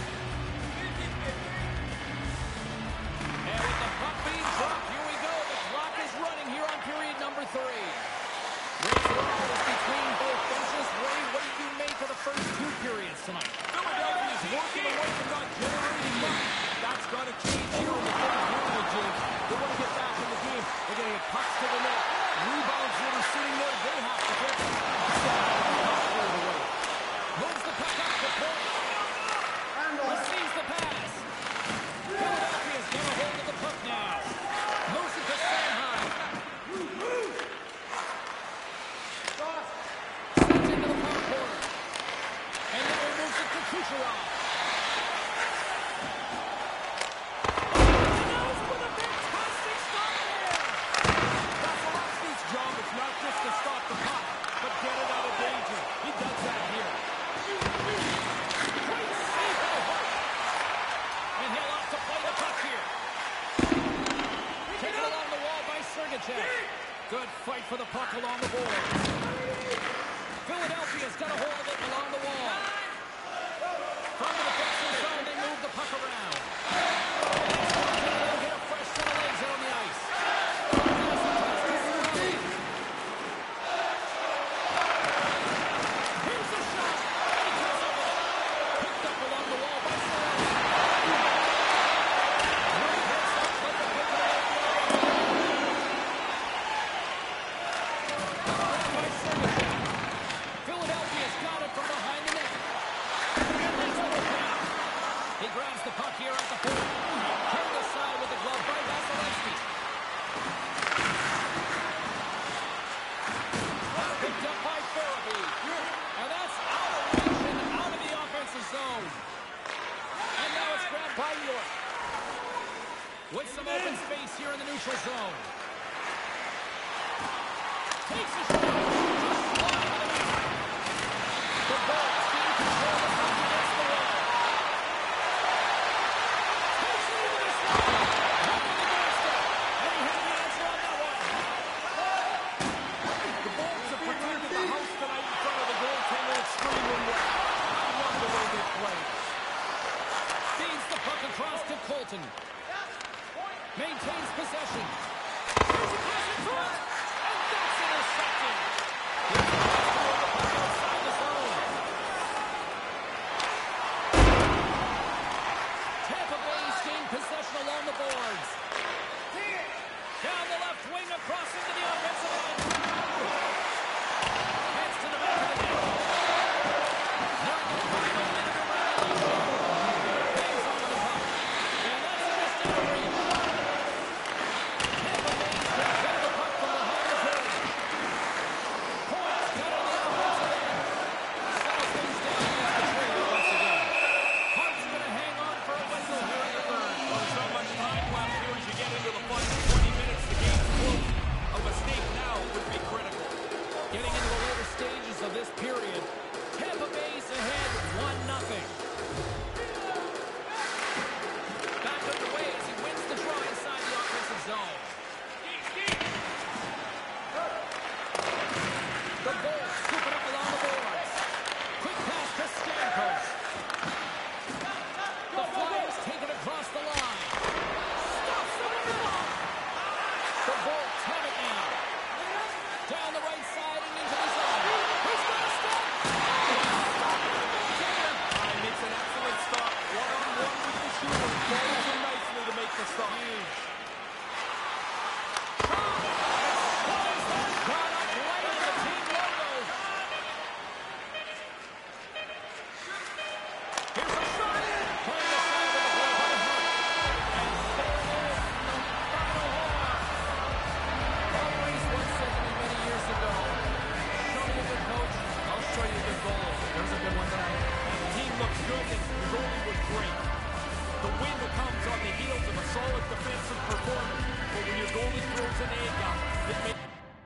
S1: And with the puck being dropped, here we go. The clock is running here on period number three. Ray Ferraro is between both benches. Ray, what did you make of the first two periods tonight?
S3: Philadelphia's working away from not generating much. That's got to change here in the third period, James. They want to get back in the game. They're going to get pucks to the net. Rebounds that are sitting there, they have to get them.
S1: Moves the puck up the point. Receives the pass. Philadelphia's got a hold of the puck now. Moves it to Sanheim. Sends into the far corner. And now he moves it to Kucherov. by York. With some open space here in the neutral zone. Takes a shot. Just slide to the net. The Bolts gain control of the puck against the wall. Takes it into the slot. Up on the doorstep. And he has the answer on that one.
S3: The Bolts have protected the house tonight in front of the goaltender extremely well. I love the way they play.
S1: Feeds the puck across to Colton. Maintains possession. Here's a pass in front. And that's intercepted. Here's the pass to the puck outside the zone. Tampa Bay's gain possession along the boards. Down the left wing across into the offensive end. Heads to the back of the net. Now the final minute of regulation. Hangs onto the puck. And that's just in the reach. Tampa Bay's defend the puck from behind the play. Points cut on the offensive end. Settle things down against the trailer once again. Hart's going to hang on for a whistle here in the third.
S3: Well, there's not much time left here as you get into the final twenty minutes. The game's close. A mistake now would be critical.
S1: Getting into the later stages of this period, Tampa Bay's ahead one nothing. Back underway as he wins the draw inside the offensive zone. The Bolts scoop it up along the boards. Quick pass to Stamkos. The Flyers take it across the line. Stops in the middle. The Bolts have it now. Down the right side and into the zone. He's got a stop.
S3: Uh, he makes an excellent stop. One-on-one with the shooter. Follows him nicely to make the stop.
S1: Brought up right on the team logo. Here's a shot. Playing the side of the play by Hart. And there it is. Final horror. Paul Reese once said to me many years ago, show me a good coach, I'll show you a good goal. There's a good one tonight.
S3: The team looks good and the goalie was great. The win comes on the heels of a solid defensive performance. But when your goalie throws an egg up, it makes...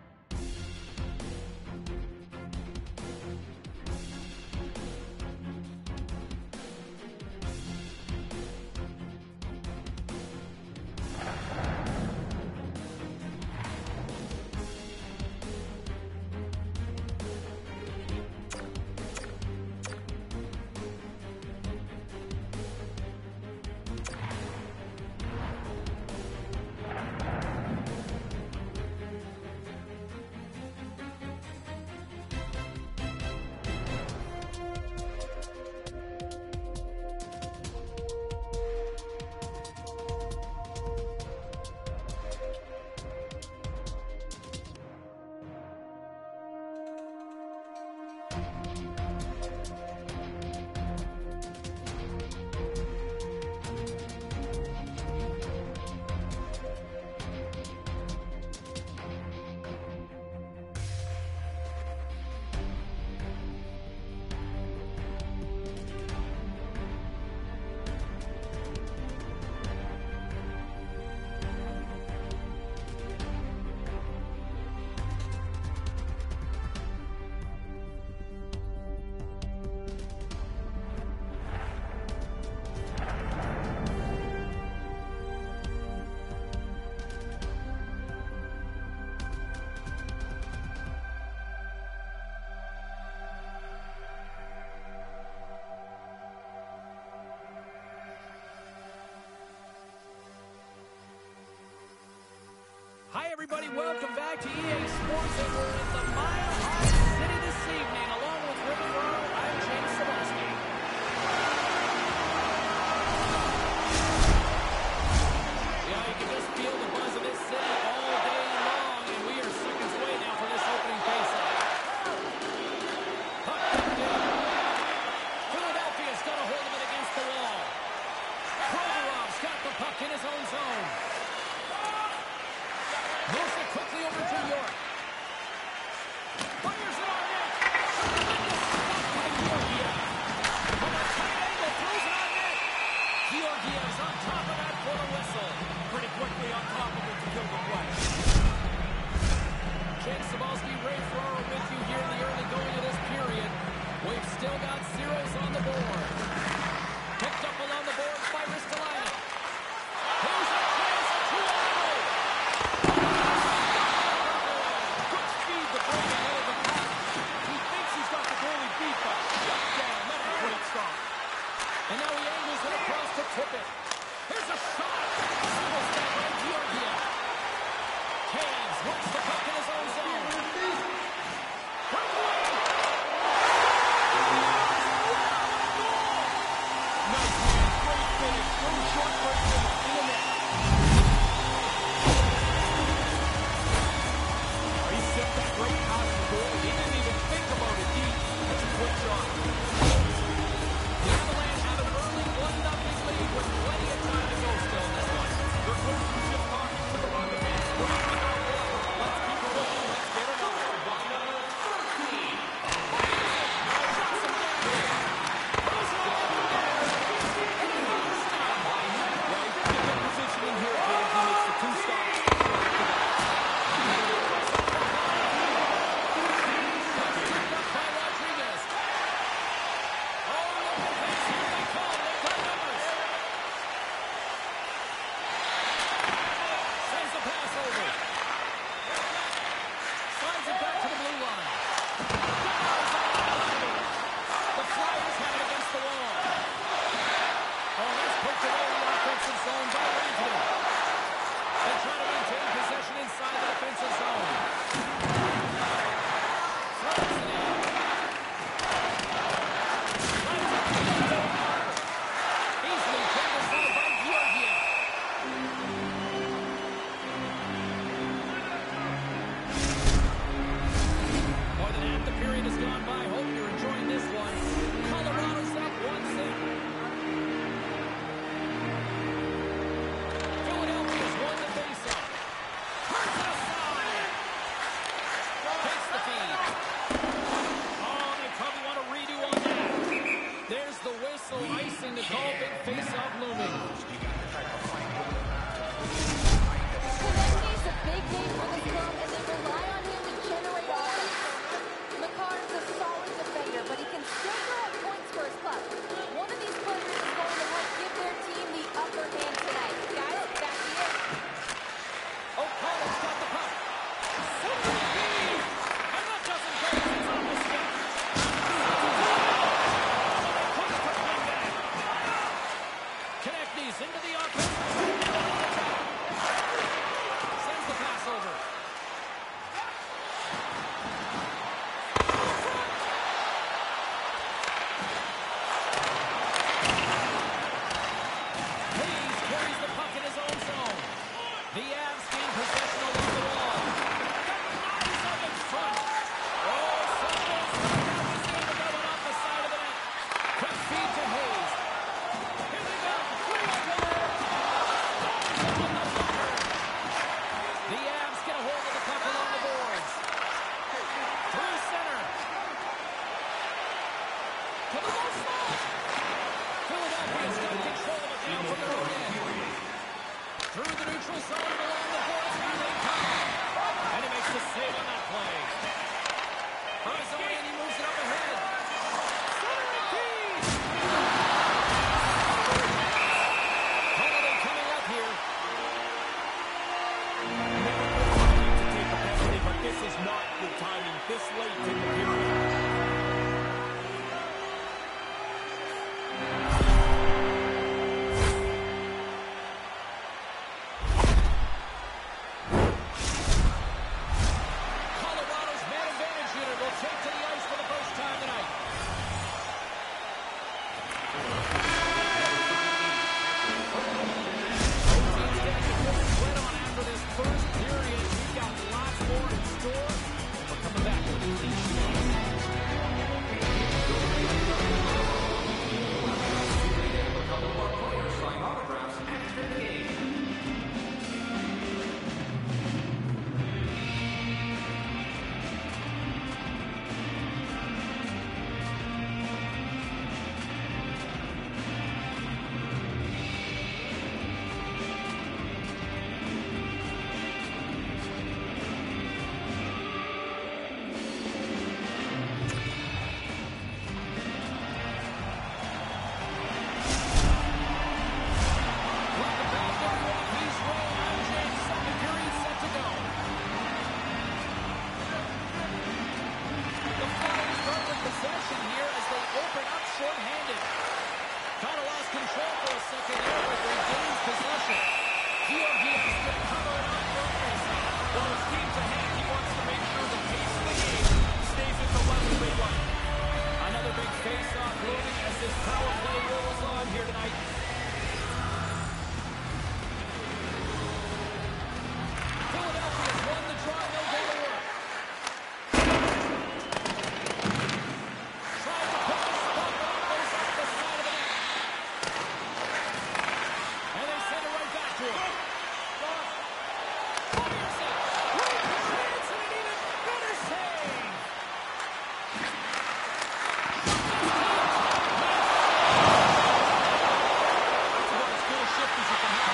S1: Hi, everybody. Welcome back to E A Sports, and we're in the Mile High City this evening. Along with Rick Furrow, I'm James Cebulski. Yeah, you can just feel the buzz of this city all day long, and we are seconds away now for this opening faceoff. Puck dumped in. Philadelphia's got a hold of it against the wall. Provorov's got the puck in his own zone. Moves it quickly over to York. the board. Picked up along the boards by Ristolainen. Here's a chance at two oh. Good speed to break ahead of the pass. He thinks he's got the goalie beat, but shut down. That's a great stop. And now he angles it across to tip it. Here's a shot. Single step by Georgiev. Taves works the puck in his own zone. Breakaway. Nice man. Great finish. No short break in the net. Oh, he set that great pass to goal. He didn't even think about it deep. That's a quick shot. The Avalanche have an early one nothing lead with plenty of time to go still in this one. Their coach was just talking to the run defense. Let's keep it going. Let's get it over. By number thirteen. Positioning here, James. He makes the two stops. By Rodriguez. Oh, no defense. Here they come. They've got numbers. Sends the pass over. Slides it back to the blue line. The Flyers have it against the wall. Oh, that's poked away in the offensive zone by Rantanen. They try to maintain possession inside the defensive zone. Throws it in. Slides it to the door. Easily pulled aside by Georgiev. More than half the period has gone by. Hope you're enjoying this one. Colorado's up one zip. Philadelphia's won the face-off. Turns it aside. Takes the feed. Oh, they probably want a redo on that. There's the whistle. Icing to call. Big face-off looming.
S4: Konechny's a big name for this club, and they rely on him to generate offense. Makar is a solid defender, but he can still throw up points for his club. One of these players is going to help give their team the upper hand tonight. Guys, back to you.
S1: O'Connor's got the puck. Super feed. And that doesn't go. It's on the stick. Konechny's into the offense. Sends the pass over. Hayes carries the puck in his own zone. The Avs gain possession along the wall. Got eyes up in front. Oh, Samuels is in to go off the side of the net. Quick feed to Hayes. Here they go. Three on goal. Stones on the blocker. The Avs get a hold of the puck along the boards. Through center. To the low slot. Philadelphia's got control of it now from their own end. Through the neutral zone and along the boards. Here they come. And he makes the save on that play. From his own end, he moves it up ahead. Center and feed. Holiday coming up here.
S3: Never good timing to take a penalty, but this is not good timing this late in the period.
S1: Colorado's man advantage unit will take to the ice with control for a second there, but regains possession. Georgiev going to cover it up for Anderson.
S3: Well, his team's ahead. He wants to make sure the pace of the game stays at the level they like.
S1: Another big face-off looming as this power play rolls on here tonight. Philadelphia's won the draw. They'll go to work. Trying to put the spot on goes off the side of the net. And they send it right back to him. Peterson. Great chance and an even better save.
S3: That's about as good a shift as you can have.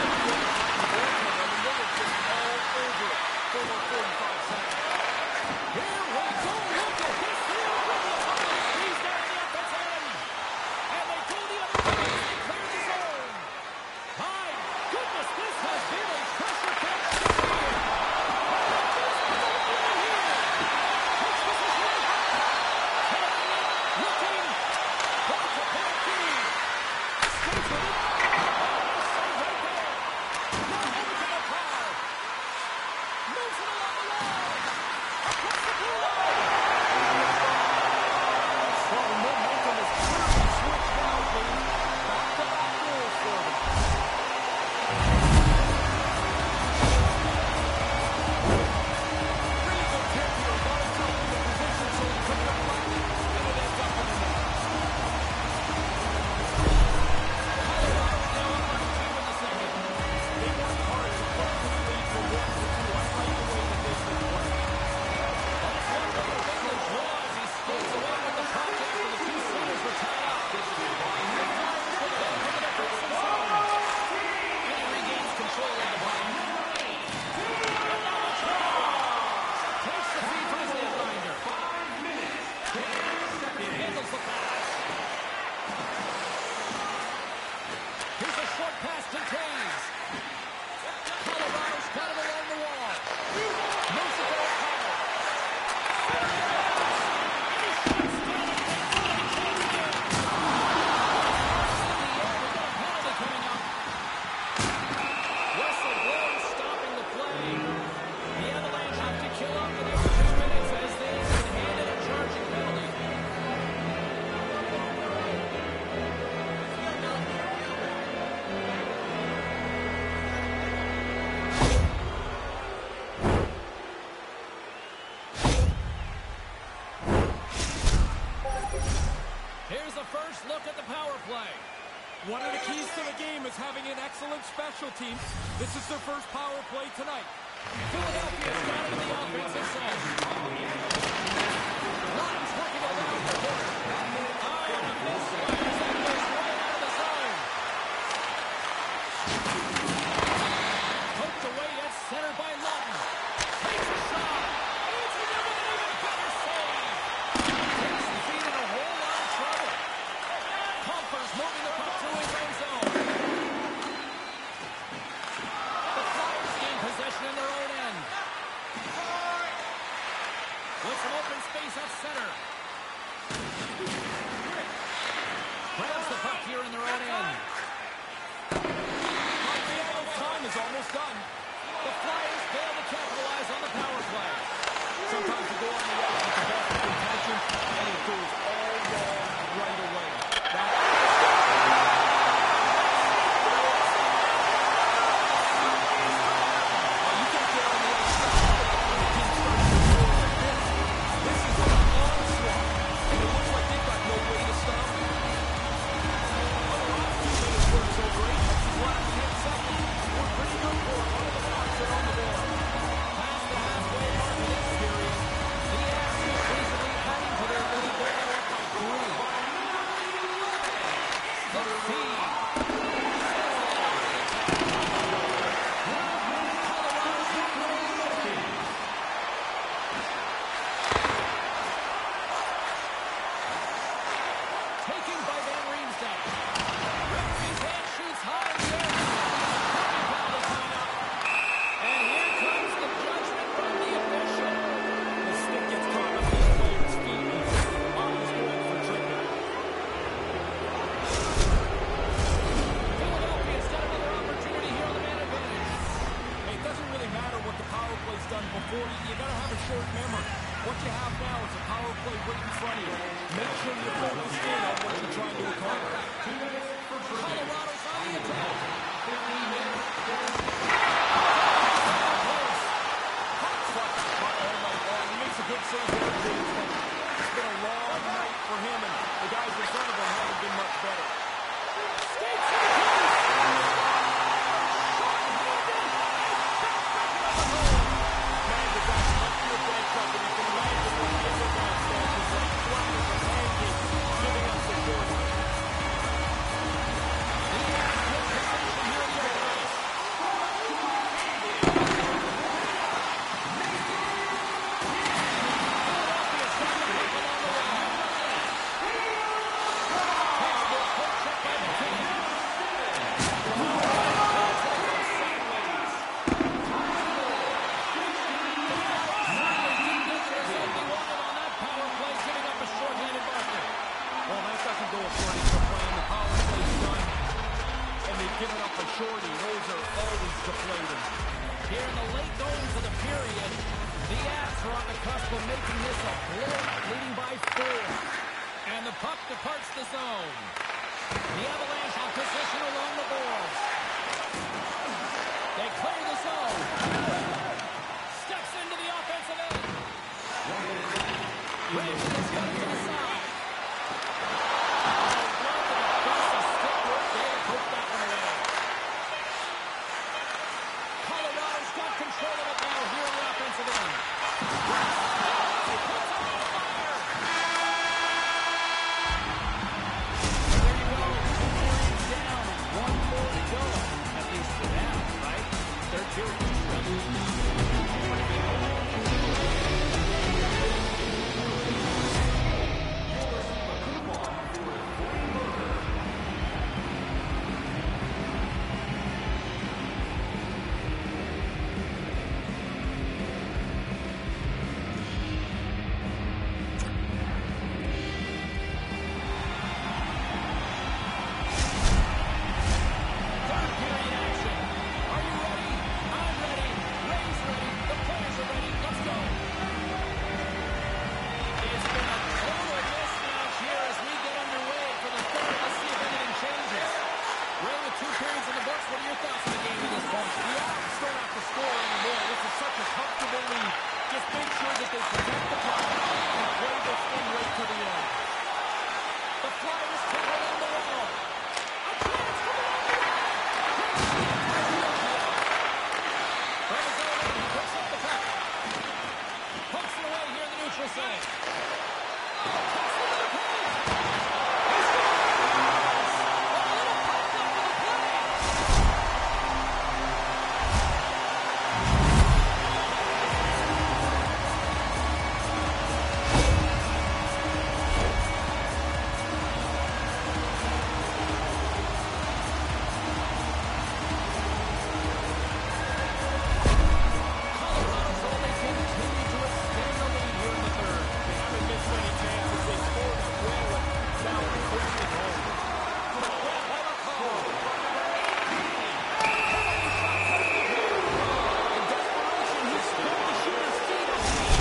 S3: For forty-five seconds.
S1: Here we go. Look at this here. He's down the offensive end. And they go the other way. They clear the zone. My goodness, this has been a pressure catch this year. Takes position. Looking. Going to penalty. Stays with it. Save right there. Now over to the crowd. Moves it along the wall. Across the blue line.
S3: Well, the momentum is clearly switched now, please. Back-to-back goals for them. Really good tip here. Got himself in the position so he couldn't deflect it, and it ends up in the net.
S1: Now up on two in the second.
S3: They worked hard to put this lead from one to two. I like the way that they've been playing.
S1: That's one way to win the draw as he skates away with the puck after the two centers were tied up. The Flyers with it into the defensive zone. And he regains control of the puck. And now the draw. Takes the feed from his netminder. Handles the pass. Here's a short pass to Taves. Colorado's got it along the wall. Moves it to O'Connell. And he shoots down and takes it and changes it. In the air, we got a penalty coming up. Whistle blows, stopping the play. The Avalanche have to kill off the next two minutes as they have been handed a charging penalty. Here's the first look at the power play.
S3: One of the keys to the game is having an excellent special team. This is their first power play tonight.
S1: Philadelphia's got it in the offensive zone. Lines working around the corner. Eye on a miss. Fires that goes right out of the zone. Poked away at center by Lawton. Takes a shot. Answers it with an even better save. Takes the feed in a whole lot of trouble. Compher's moving the puck to his own zone. The Flyers gain possession in their own end. With some open space at center. Grabs the puck here in their own end.
S3: Time is almost done.
S1: The Flyers fail to capitalize on the power play.
S3: Sometimes you go on the ice with the best of intentions, and it goes all wrong right away. That Oh, you can't get on the ice when the team starts to score like this. This is an onslaught, and it looks like they've got no way to stop it. Well, the last two minutes weren't so great. These last ten seconds were pretty good for them. One of the Hawks are on the board.
S1: Past the halfway mark of this period, the Avs recently adding to their lead. They're now up by three. The feed. Taken by Van Riemsdyk. Rips his hand, shoots high in the air. Penalty coming up. And here comes the judgment from the official.
S3: The stick gets caught up in the player's feet. He's on his way for tripping. have been much better.
S1: Skates to the crease. Short-handed.
S3: Man, the guy's much to a bad truck, and you can imagine what the other guy stands is like flying and hanging, giving up support.
S1: The Avs with possession here in the open ice. Philadelphia's got the puck along the wall. Pittsburgh puck check by McKinnon.
S3: Well, that doesn't go according to plan. The power play's done, and they've given up a shorty. Those are always deflating.
S1: Here in the late goings of the period, the Avs are on the cusp of making this a blowout, leading by four. And the puck departs the zone. The Avalanche have possession along the boards. They clear the zone. Steps into the offensive end. Racing is cut to the side. Colorado's got control of it now here in the offensive end. Puts it on fire. There you go. Two periods down. One more to go. At least for now, right? Third period. Third period action. Are you ready? I'm ready. Ray's ready. The players are ready. Let's go. It's been a total mismatch here as we get underway for the third. Let's see if anything changes. Ray, with two periods in the books, what are your thoughts on the game at this point?
S3: The Avs don't have to score anymore. This is such a comfortable lead. Just make sure that they protect the puck and play this thing right to the end.
S1: The Flyers take it on the wall. A chance for the From his own end, he picks up the puck. Pokes it away here in the neutral zone. Takes it to the point. He scores! A little pop up to the play. Colorado's only continue to extend the lead here in the third.
S3: They haven't missed many chances. They scored up well and now they're pushing it home. In desperation, he spilled the shooter's feet on the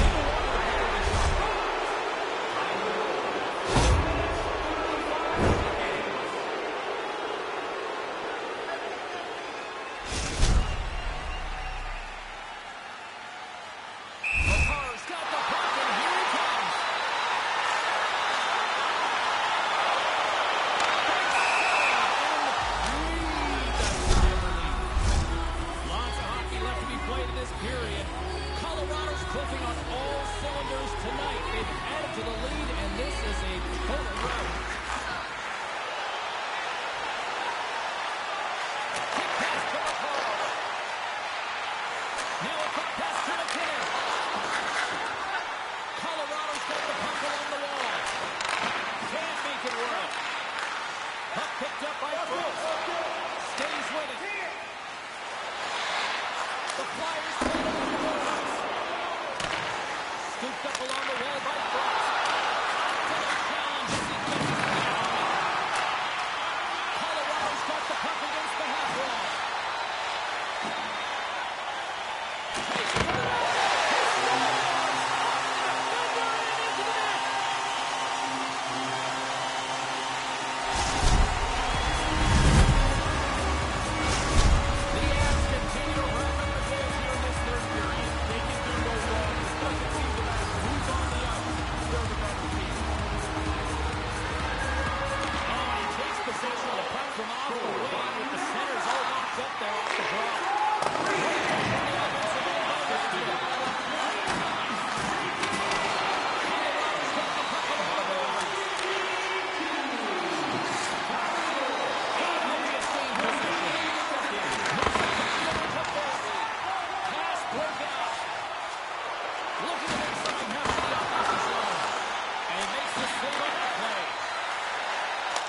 S1: Makar's got the puck, and here he comes. Lots of hockey left to be played in this period. Colorado's clicking on all cylinders tonight. They've added to the lead, and this is a total rout. Quick pass to Makar. Now a quick pass to McKinnon. Colorado's got the puck along the wall. Can't make it work. Puck picked up by Frost. Stays with it. The Flyers play it on the boards. Scooped up along the wall by Frost. Taylor challenge as he gets it down. Colorado's got the puck against the half wall. Takes it to the net. He scores! Over and into the net. The Avs continue to rack up the goals here in this third period.
S3: They can do no wrong. It doesn't seem to matter who's on the ice.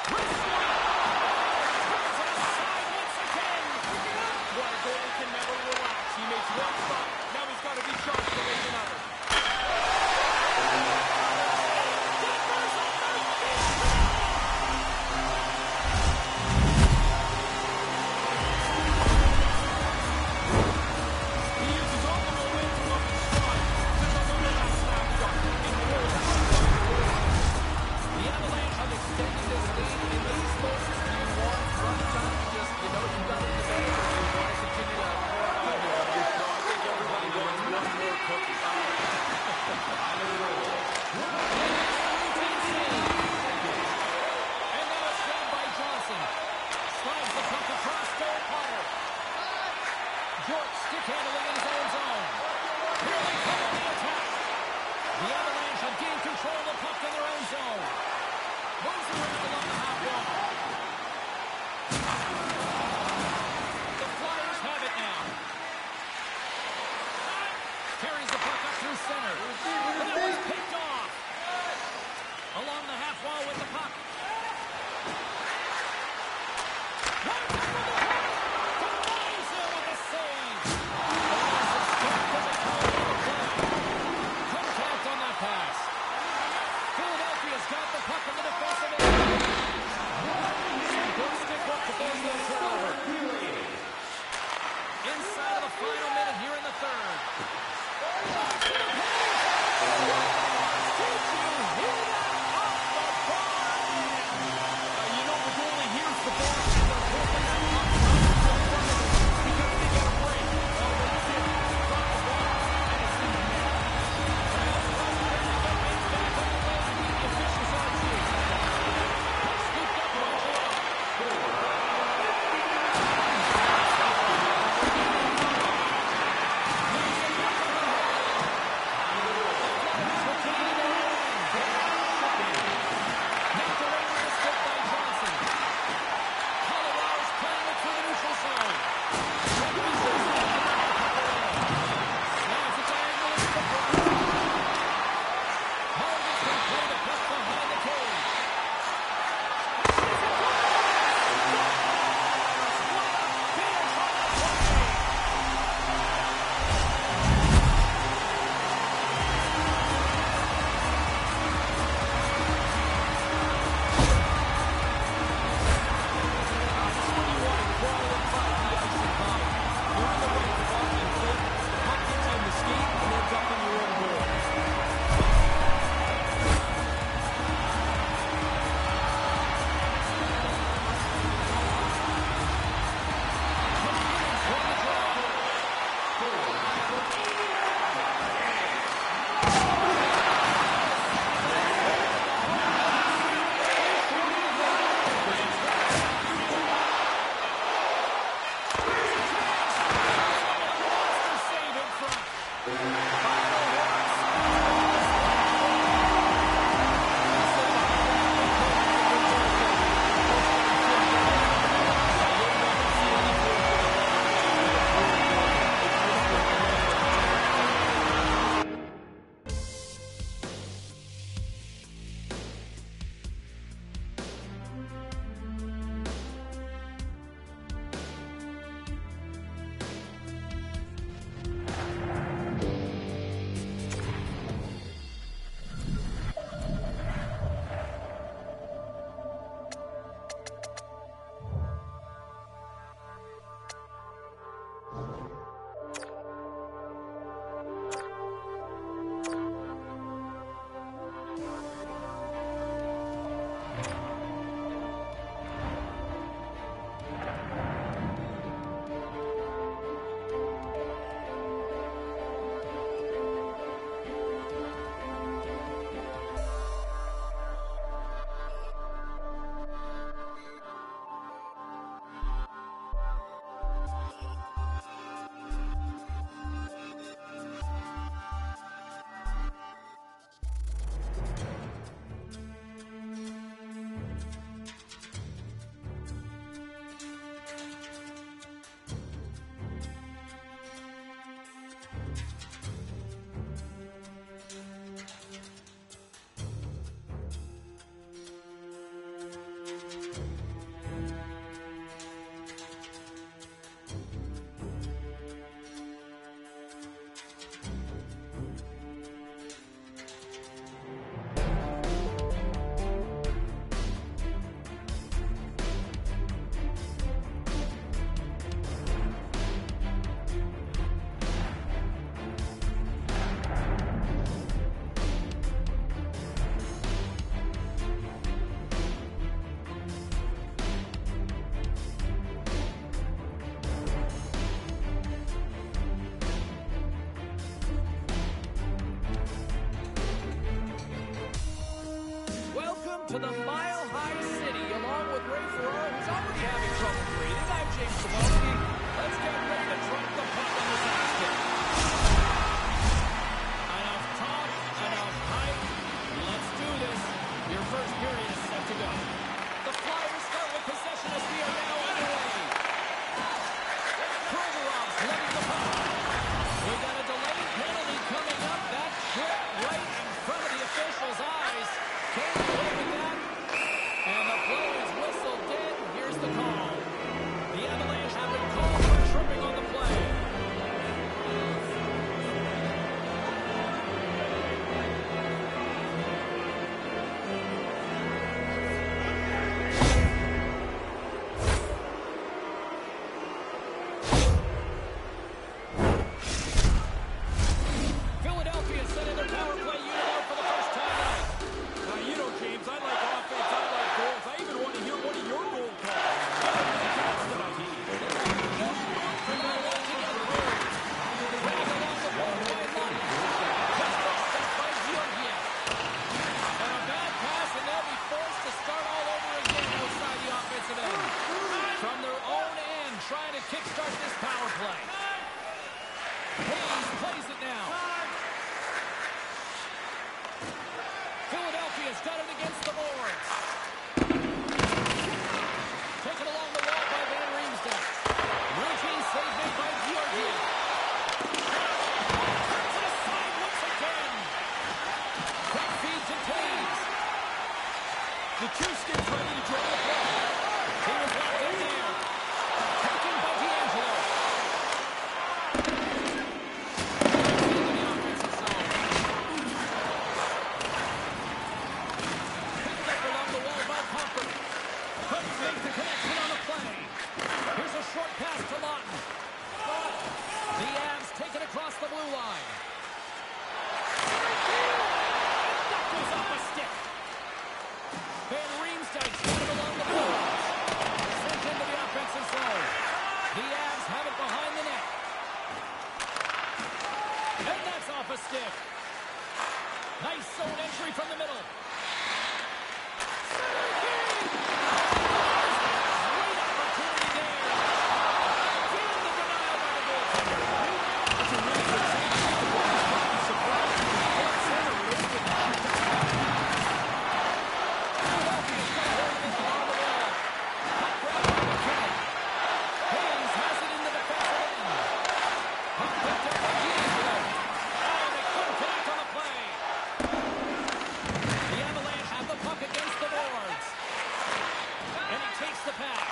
S1: Wrist sweep. Turns it aside once again.
S3: Well, a goalie can never relax. He makes one stop. Now he's got to be sharp to make another. He uses all the momentum of his stride to deliver that snapshot. It rolls.
S1: The Avalanche have extended this lead in the to the Mile High City, along with Ray Ferraro, who's already having trouble breathing. I'm James Cybulski. Let's get ready to drop the puck on this ice skate. Enough talk, enough hype. Let's do this. Your first period is set to go. The Flyers start with possession as we are now underway. Provorov's letting the puck. We got a delayed penalty coming up. That trip right in front of the officials' eyes. Can't play with that. And the play is whistled dead. Here's the call. The Avalanche have been called for tripping on the play. Philadelphia setting their power play unit out for the first time tonight.
S3: Now, you know, James, I like offense, I like goals. I even want to hear one of your goal calls.
S1: And a bad pass, and they'll be forced to start all over again outside the offensive end. From their own end, trying to kickstart this power play. Hayes plays it now. Philadelphia's got it against the boards. Taken along the wall by Van Riemsdyk. Routine save made by Georgiev. Turns it aside once again. Quick feed to Taves.
S3: The two skins ready to draw the play.
S1: He was locked in there. Taken by D'Angelo. Into the offensive zone. Picked up along the wall by Popper. Couldn't make the connection on the play. Here's a short pass to Lawton. The Avs take it across the blue line. That goes off a stick. Van Riemsdyk's got it along the boards. Sent into the offensive zone. The Avs have it behind the net. And that's off a stick. Nice zone entry from the middle. Great opportunity there. Given the denial by the goaltender.
S3: That's a really good save. I'm surprised the dead center lifted that.
S1: Philadelphia's got hold of it along the wall. Puck grab by McKinnon. Hayes has it in the defensive end. Puck picked up by D'Angelo. And they couldn't connect on the play. The Avalanche have the puck against the boards. And he takes the pass.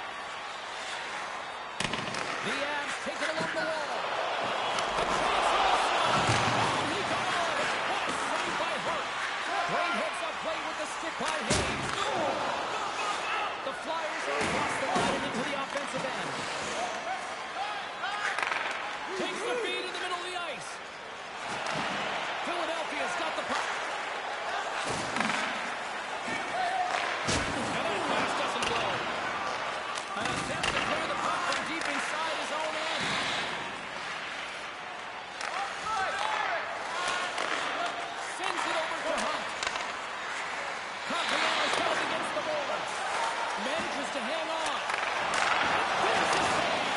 S1: The Avs take it along the wall. A chance for a stop. Oh, he got all of it. What a save by Hurt. Great heads-up play with the stick by Hayes. The Flyers are across the line and into the offensive end. Takes the feed in the middle of the ice. Philadelphia's got the puck. And that pass doesn't go. An attempt to clear the puck from deep inside his own end. Sends it over to Hunt. Castellanos goes against the boards. Manages to hang on. There's the save.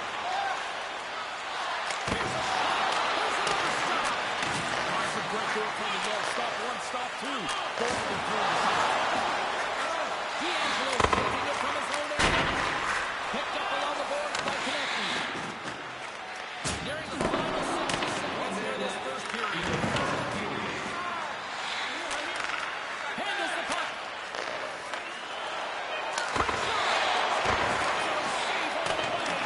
S1: Here's a shot. There's another stop.
S3: That's a great goaltender there. Stop one, stop two. Both of them through the shot.
S1: D'Angelo's taking it from his own end. Picked up along the boards by Konecny. Nearing the final sixty seconds here this first period. Handles the puck. Quick shot. Save on the way.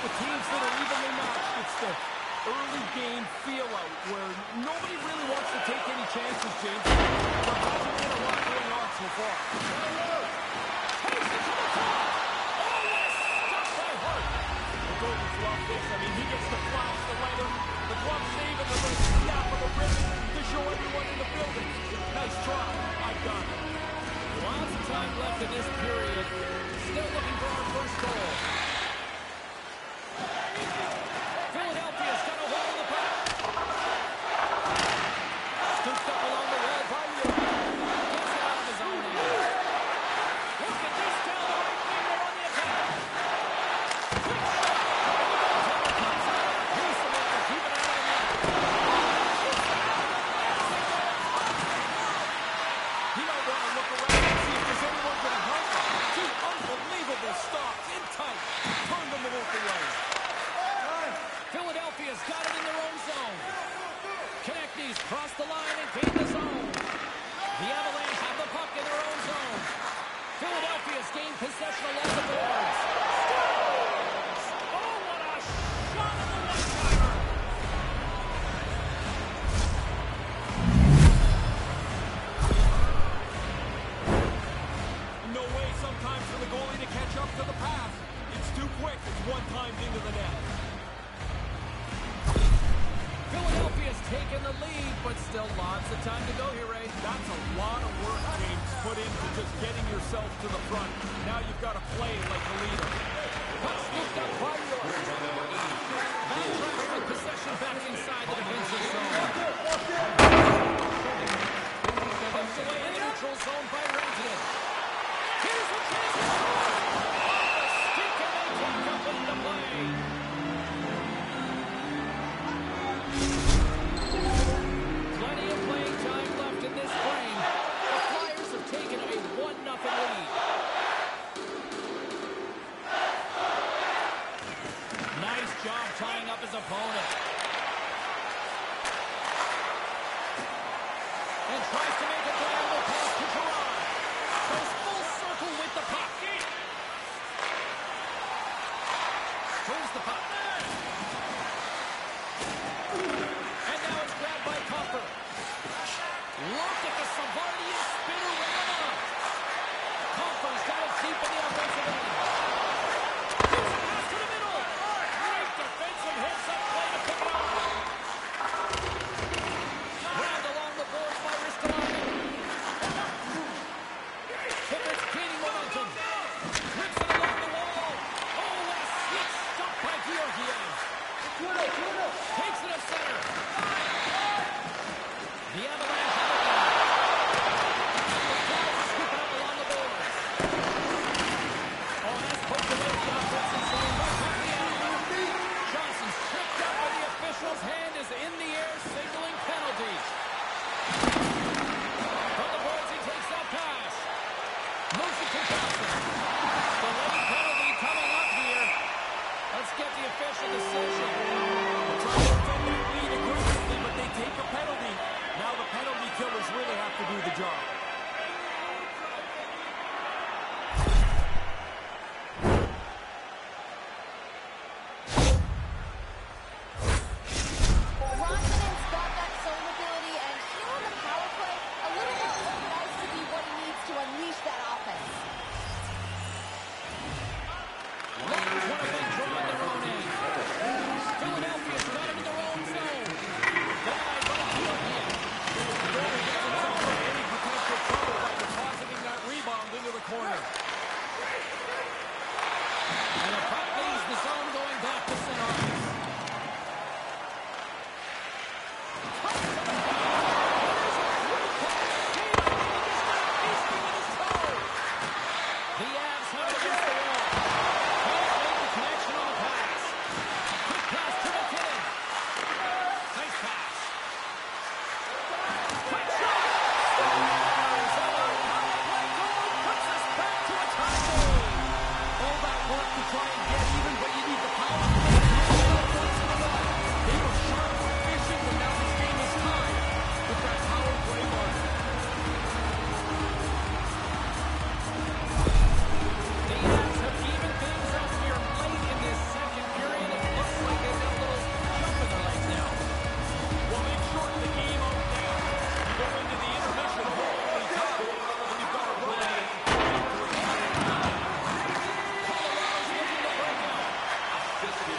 S3: the teams that are evenly matched, it's the early game feel-out where nobody really wants to take any chances, James. There hasn't been a lot going on so far.
S1: Takes it to the top. Oh, what a stop by Hart.
S3: The Gordons love this. I mean, he gets to flash the leather, the glove save, and the little snap of the ribbon to show everyone in the building. Nice try. I got it.
S1: Lots of time left in this period. Still looking for our first goal. Philadelphia's got a hold of the puck. Scooped up along the wall by York. Gets it out of his own end. Look at this down the right wing. They're on the attack. Quick shot. Taylor comes out. Here's the man to keep it out of the net.
S3: He might want to look around and see if there's anyone going to help him. Two unbelievable stops in tight. Turned them both away.
S1: Philadelphia's got it in their own zone. Konechny's crossed the line and gained the zone. The Avalanche have the puck in their own zone. Philadelphia's gained possession along the boards. Scores! Oh, what a shot of the one-timer!
S3: No way sometimes for the goalie to catch up to the pass. It's too quick. It's one time into the net.
S1: Philadelphia's taken the lead, but still lots of time to go here, Ray.
S3: That's a lot of work, James, put into just getting yourself to the front. Now you've got to play like a leader.
S1: Puck scooped up by York. Van Trapp with possession back inside the defensive zone. Punched away in the neutral zone by Rantanen. Here's a chance to score. Off the stick, and they can't complete the play. Plenty of playing time left in this frame. The Flyers have taken a one nothing lead. Nice job tying up his opponent. And tries to make a diagonal pass to Gerard. Goes full circle with the puck. Strings the puck. And now it's grabbed by Copper. Look at the Savardian spinorama. Copper's got it deep in the offensive end. Here's a pass to the middle. Great defensive hits up play to pick it up. Grabbed along the boards by Ristolainen. Tippett's gaining momentum. Rips it along the wall. Oh, what a sweet stop by Georgiev. Takes it up center. The Avalanche have it now. The Flyers scoop it up along the boards. Oh, that's poked away the offensive zone by Pacquiao. Johnson's tripped up by the official's hand is in the air, signaling penalty. From the boards, he takes that pass. Moves it to Johnson. The late penalty coming up here. Let's get the official decision.
S3: They're trying to defend that lead aggressively, but they take a penalty. Now the penalty killers really have to do the job.
S4: Rantanen's got that zone ability, and here on the power play, a little more open ice to be what he needs to unleash that offense.
S1: Lions want to withdraw their own end.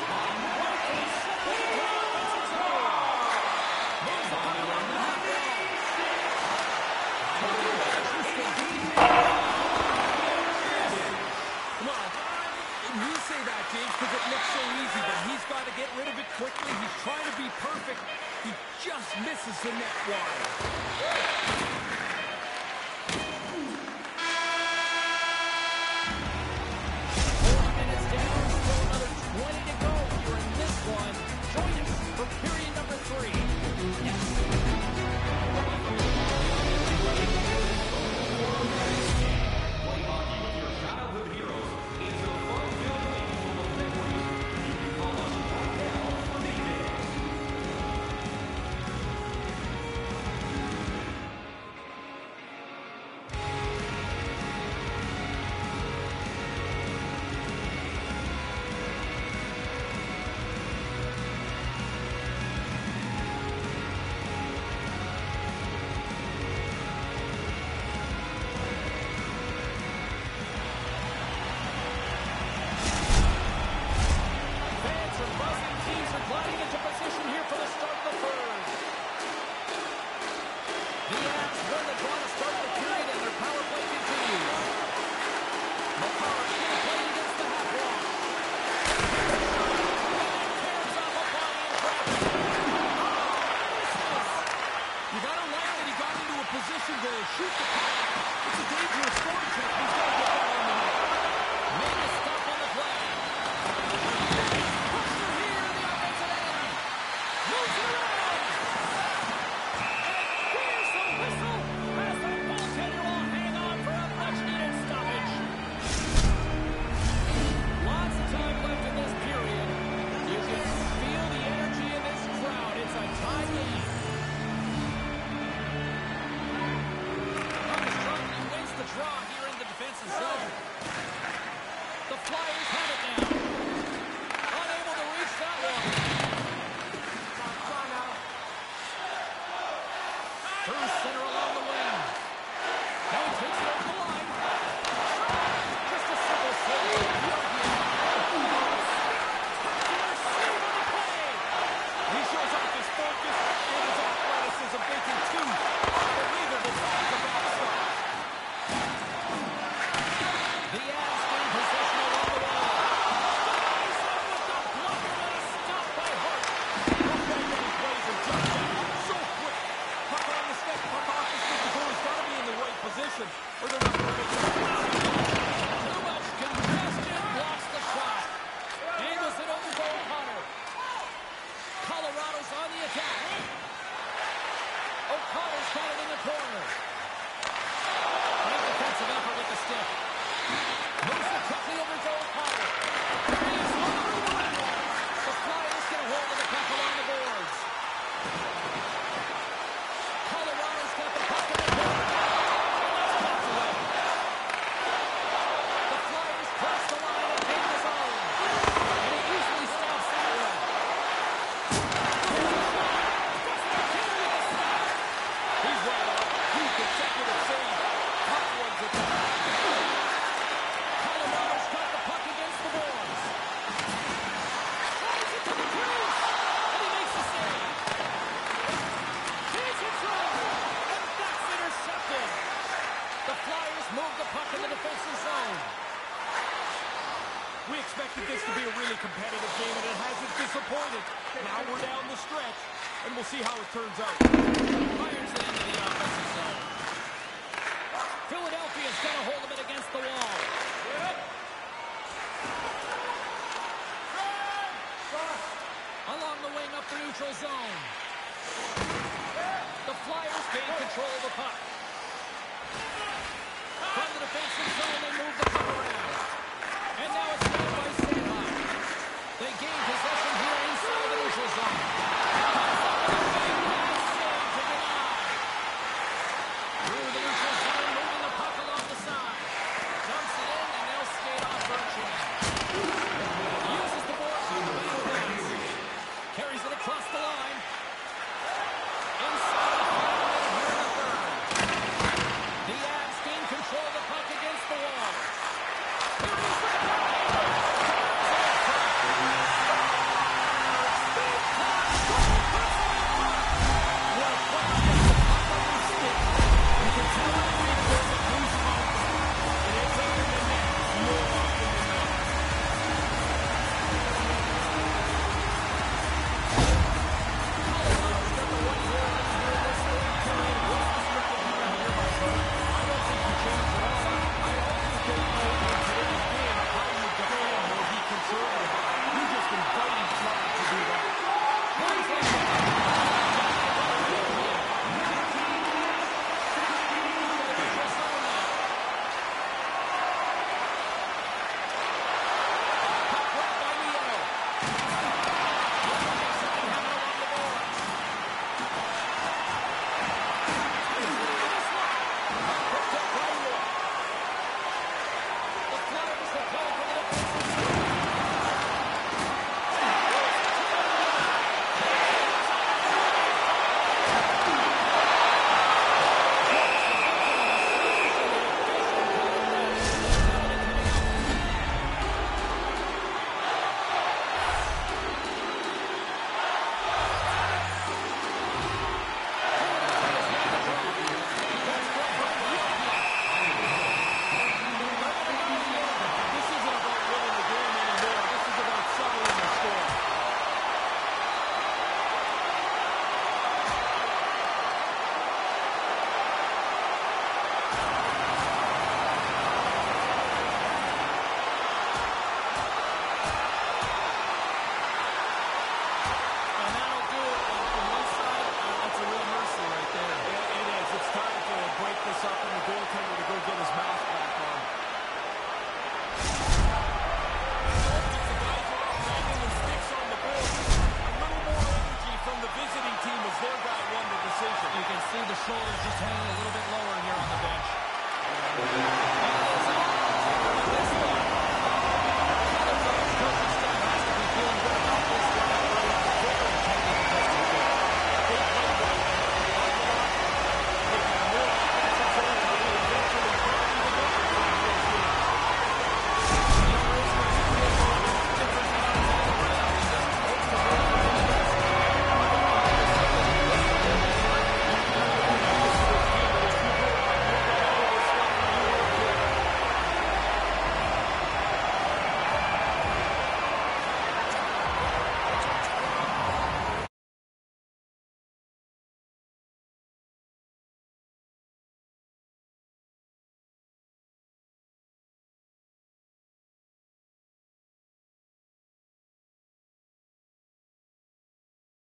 S1: Rightfully set up into the offensive zone. Moves the puck along the half wall.
S3: Come on. You say that, James, because it looks so easy, but he's got to get rid of it quickly. He's trying to be perfect. He just misses the net wide. this to be a really competitive game, and it hasn't disappointed. Now we're down the stretch, and we'll see how it turns out.
S1: Fires it into the offensive zone. Philadelphia's got a hold of it against the wall. Along the wing up the neutral zone. The Flyers gain control of the puck. From the defensive zone, they move the puck around. And now it's